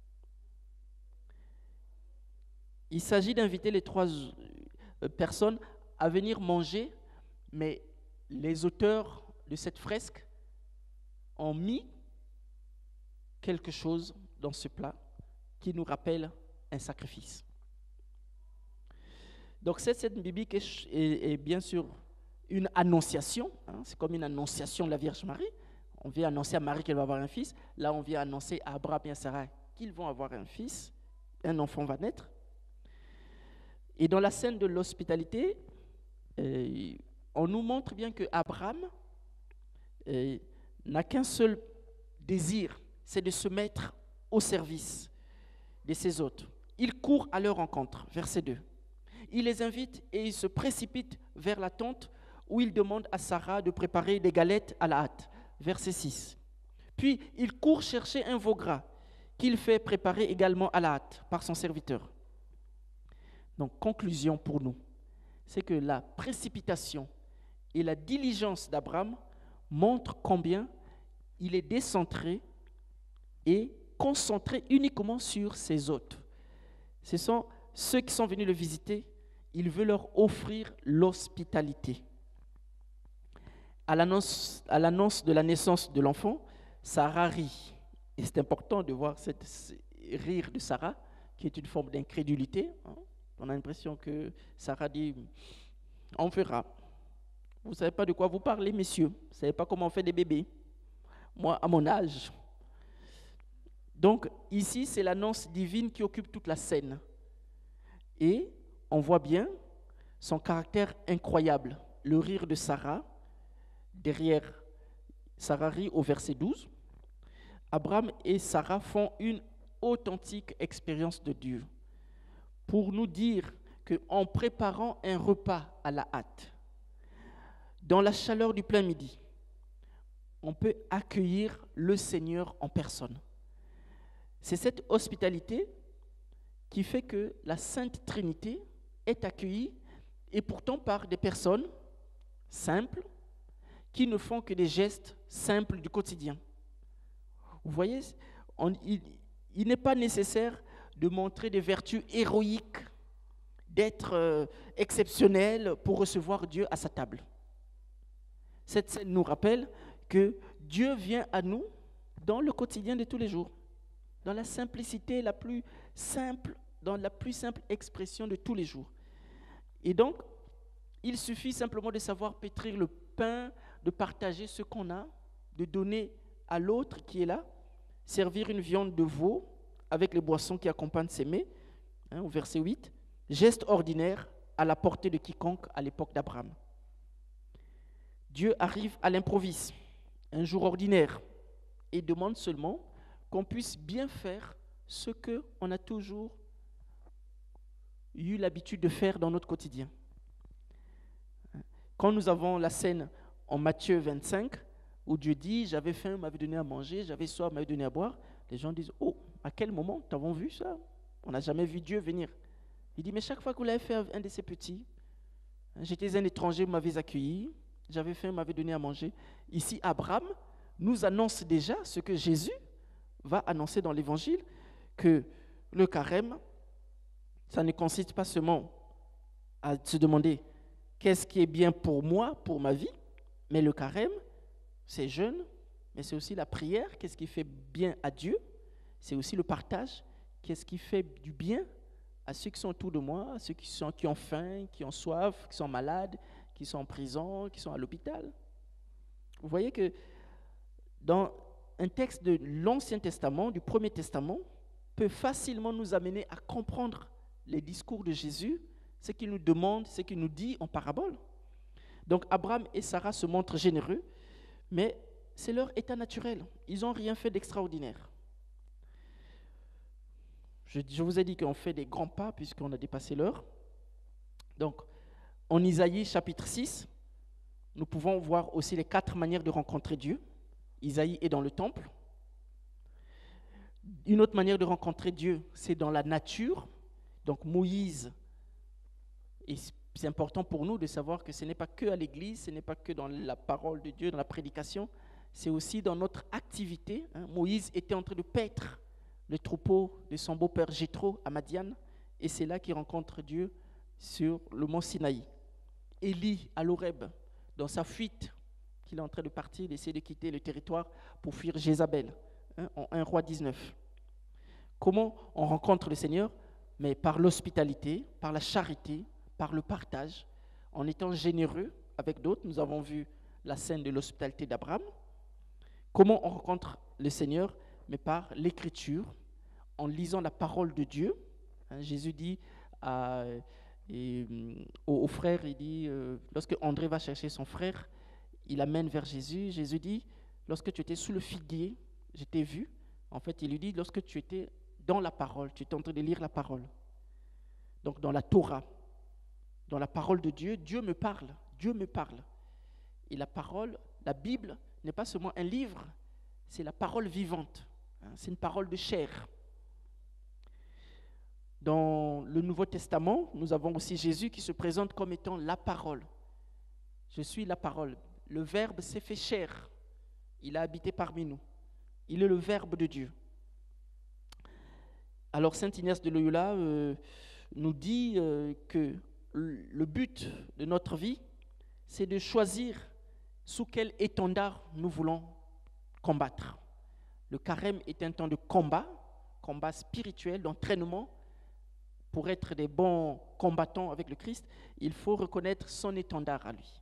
Il s'agit d'inviter les trois personnes à venir manger, mais les auteurs de cette fresque ont mis quelque chose dans ce plat qui nous rappelle un sacrifice. Donc cette scène biblique est bien sûr une annonciation, c'est comme une annonciation de la Vierge Marie. On vient annoncer à Marie qu'elle va avoir un fils. Là, on vient annoncer à Abraham et à Sarah qu'ils vont avoir un fils. Un enfant va naître. Et dans la scène de l'hospitalité, on nous montre bien que Abraham n'a qu'un seul désir, c'est de se mettre au service de ses hôtes. Il court à leur rencontre, verset 2. Il les invite et il se précipite vers la tente où il demande à Sarah de préparer des galettes à la hâte, verset 6. Puis il court chercher un veau gras qu'il fait préparer également à la hâte par son serviteur. Donc, conclusion pour nous, c'est que la précipitation et la diligence d'Abraham montrent combien il est décentré et concentré uniquement sur ses hôtes. Ce sont ceux qui sont venus le visiter, il veut leur offrir l'hospitalité. À l'annonce de la naissance de l'enfant, Sarah rit. Et c'est important de voir cette rire de Sarah, qui est une forme d'incrédulité. On a l'impression que Sarah dit « On verra. Vous ne savez pas de quoi vous parlez, messieurs. Vous ne savez pas comment on fait des bébés. Moi, à mon âge. » Donc ici, c'est l'annonce divine qui occupe toute la scène. Et on voit bien son caractère incroyable. Le rire de Sarah, derrière Sarah rit au verset 12. Abraham et Sarah font une authentique expérience de Dieu pour nous dire qu'en préparant un repas à la hâte, dans la chaleur du plein midi, on peut accueillir le Seigneur en personne. C'est cette hospitalité qui fait que la Sainte Trinité est accueillie et pourtant par des personnes simples qui ne font que des gestes simples du quotidien. Vous voyez, il n'est pas nécessaire de montrer des vertus héroïques, d'être exceptionnel pour recevoir Dieu à sa table. Cette scène nous rappelle que Dieu vient à nous dans le quotidien de tous les jours, dans la simplicité la plus simple, dans la plus simple expression de tous les jours. Et donc, il suffit simplement de savoir pétrir le pain, de partager ce qu'on a, de donner à l'autre qui est là, servir une viande de veau avec les boissons qui accompagnent ces mets, au verset 8, geste ordinaire à la portée de quiconque à l'époque d'Abraham. Dieu arrive à l'improviste, un jour ordinaire, et demande seulement qu'on puisse bien faire ce qu'on a toujours eu l'habitude de faire dans notre quotidien. Quand nous avons la scène en Matthieu 25, où Dieu dit « J'avais faim, m'avait donné à manger, j'avais soif, m'avait donné à boire », les gens disent « Oh, à quel moment t'avons vu ça? On n'a jamais vu Dieu venir. » Il dit « Mais chaque fois que vous l'avez fait à un de ces petits, j'étais un étranger, vous m'avez accueilli, j'avais faim, m'avait donné à manger. » Ici, Abraham nous annonce déjà ce que Jésus va annoncer dans l'Évangile, que le carême, ça ne consiste pas seulement à se demander qu'est-ce qui est bien pour moi, pour ma vie, mais le carême, c'est jeûne, mais c'est aussi la prière, qu'est-ce qui fait bien à Dieu, c'est aussi le partage, qu'est-ce qui fait du bien à ceux qui sont autour de moi, à ceux qui ont faim, qui ont soif, qui sont malades, qui sont en prison, qui sont à l'hôpital. Vous voyez que dans un texte de l'Ancien Testament, du Premier Testament, peut facilement nous amener à comprendre les discours de Jésus, ce qu'il nous demande, ce qu'il nous dit en parabole. Donc Abraham et Sarah se montrent généreux, mais c'est leur état naturel. Ils n'ont rien fait d'extraordinaire. Je vous ai dit qu'on fait des grands pas puisqu'on a dépassé l'heure. Donc, en Isaïe chapitre 6, nous pouvons voir aussi les 4 manières de rencontrer Dieu. Isaïe est dans le temple. Une autre manière de rencontrer Dieu, c'est dans la nature. Donc Moïse, et c'est important pour nous de savoir que ce n'est pas que à l'église, ce n'est pas que dans la parole de Dieu, dans la prédication, c'est aussi dans notre activité. Moïse était en train de paître le troupeau de son beau-père Jéthro à Madian, et c'est là qu'il rencontre Dieu sur le mont Sinaï. Élie à l'Horeb, dans sa fuite, qu'il est en train de partir, d'essayer de quitter le territoire pour fuir Jézabel, en 1 Roi 19. Comment on rencontre le Seigneur? Mais par l'hospitalité, par la charité, par le partage, en étant généreux avec d'autres. Nous avons vu la scène de l'hospitalité d'Abraham. Comment on rencontre le Seigneur? Mais par l'écriture, en lisant la parole de Dieu. Jésus dit aux frères, il dit, lorsque André va chercher son frère, il l'amène vers Jésus. Jésus dit, lorsque tu étais sous le figuier, je t'ai vu. En fait, il lui dit, lorsque tu étais dans la parole, tu étais en train de lire la parole. Donc dans la Torah, dans la parole de Dieu, Dieu me parle. Dieu me parle. Et la parole, la Bible, n'est pas seulement un livre, c'est la parole vivante. C'est une parole de chair. Dans le Nouveau Testament, nous avons aussi Jésus qui se présente comme étant la parole. Je suis la parole. Le Verbe s'est fait chair. Il a habité parmi nous. Il est le Verbe de Dieu. Alors Saint Ignace de Loyola nous dit que le but de notre vie, c'est de choisir sous quel étendard nous voulons combattre. Le carême est un temps de combat spirituel, d'entraînement. Pour être des bons combattants avec le Christ, il faut reconnaître son étendard à lui.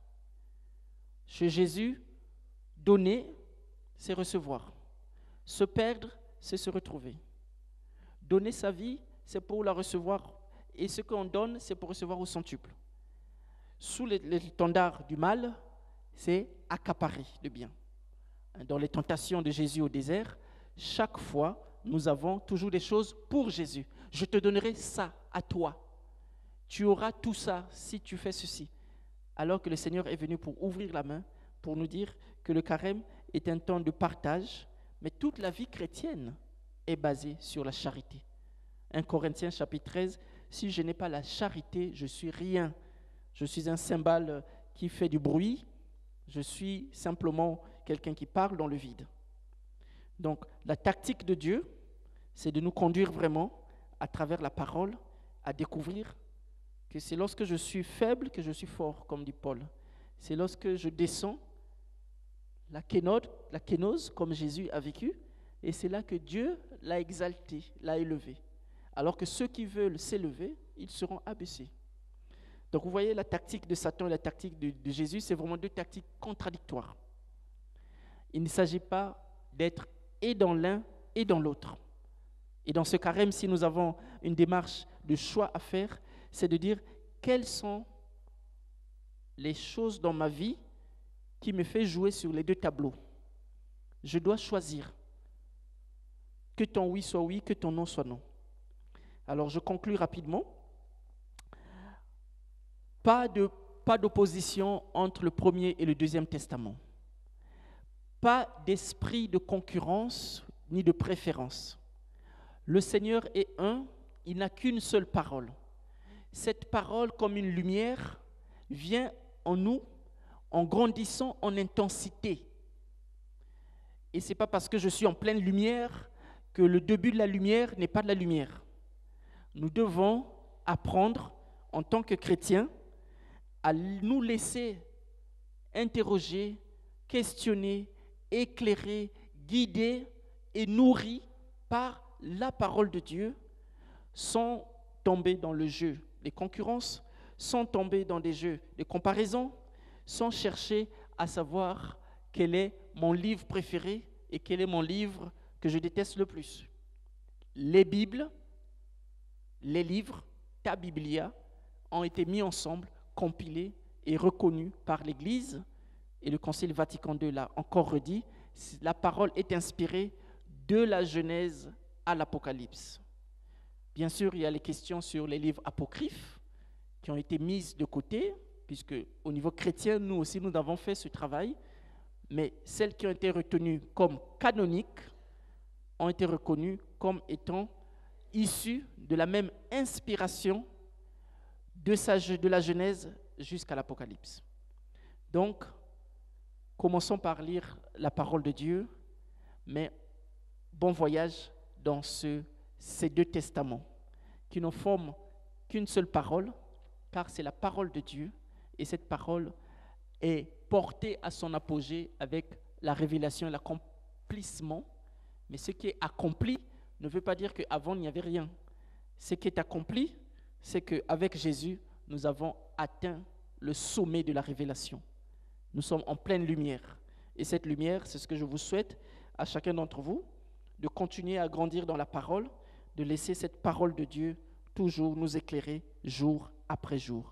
Chez Jésus, donner, c'est recevoir. Se perdre, c'est se retrouver. Donner sa vie, c'est pour la recevoir. Et ce qu'on donne, c'est pour recevoir au centuple. Sous l'étendard du mal, c'est accaparer le bien. Dans les tentations de Jésus au désert, chaque fois, nous avons toujours des choses pour Jésus. Je te donnerai ça à toi. Tu auras tout ça si tu fais ceci. Alors que le Seigneur est venu pour ouvrir la main, pour nous dire que le carême est un temps de partage, mais toute la vie chrétienne est basée sur la charité. 1 Corinthiens chapitre 13, si je n'ai pas la charité, je suis rien. Je suis un cymbale qui fait du bruit, je suis simplement quelqu'un qui parle dans le vide. Donc, la tactique de Dieu, c'est de nous conduire vraiment, à travers la parole, à découvrir que c'est lorsque je suis faible que je suis fort, comme dit Paul. C'est lorsque je descends la kénose, comme Jésus a vécu, et c'est là que Dieu l'a exalté, l'a élevé. Alors que ceux qui veulent s'élever, ils seront abaissés. Donc vous voyez, la tactique de Satan et la tactique de Jésus, c'est vraiment deux tactiques contradictoires. Il ne s'agit pas d'être et dans l'un et dans l'autre. Et dans ce carême, si nous avons une démarche de choix à faire, c'est de dire quelles sont les choses dans ma vie qui me fait jouer sur les deux tableaux. Je dois choisir que ton oui soit oui, que ton non soit non. Alors je conclus rapidement. Pas d'opposition entre le premier et le deuxième testament. Pas d'esprit de concurrence ni de préférence. Le Seigneur est un, il n'a qu'une seule parole. Cette parole, comme une lumière, vient en nous en grandissant en intensité. Et ce n'est pas parce que je suis en pleine lumière que le début de la lumière n'est pas de la lumière. Nous devons apprendre, en tant que chrétiens, à nous laisser interroger, questionner, éclairer, guider et nourrir par la parole de Dieu, sans tomber dans le jeu des concurrences, sans tomber dans des jeux de comparaison, sans chercher à savoir quel est mon livre préféré et quel est mon livre que je déteste le plus. Les Bibles, les livres, ta Biblia, ont été mis ensemble, compilés et reconnus par l'Église, et le Concile Vatican II l'a encore redit, la parole est inspirée de la Genèse à l'Apocalypse. Bien sûr, il y a les questions sur les livres apocryphes qui ont été mises de côté, puisque au niveau chrétien, nous aussi, nous avons fait ce travail, mais celles qui ont été retenues comme canoniques ont été reconnues comme étant issues de la même inspiration de la Genèse jusqu'à l'Apocalypse. Donc, commençons par lire la parole de Dieu, mais bon voyage dans ces deux testaments qui ne forment qu'une seule parole, car c'est la parole de Dieu, et cette parole est portée à son apogée avec la révélation et l'accomplissement. Mais ce qui est accompli ne veut pas dire qu'avant il n'y avait rien. Ce qui est accompli, c'est qu'avec Jésus, nous avons atteint le sommet de la révélation. Nous sommes en pleine lumière. Et cette lumière, c'est ce que je vous souhaite à chacun d'entre vous, de continuer à grandir dans la parole, de laisser cette parole de Dieu toujours nous éclairer jour après jour.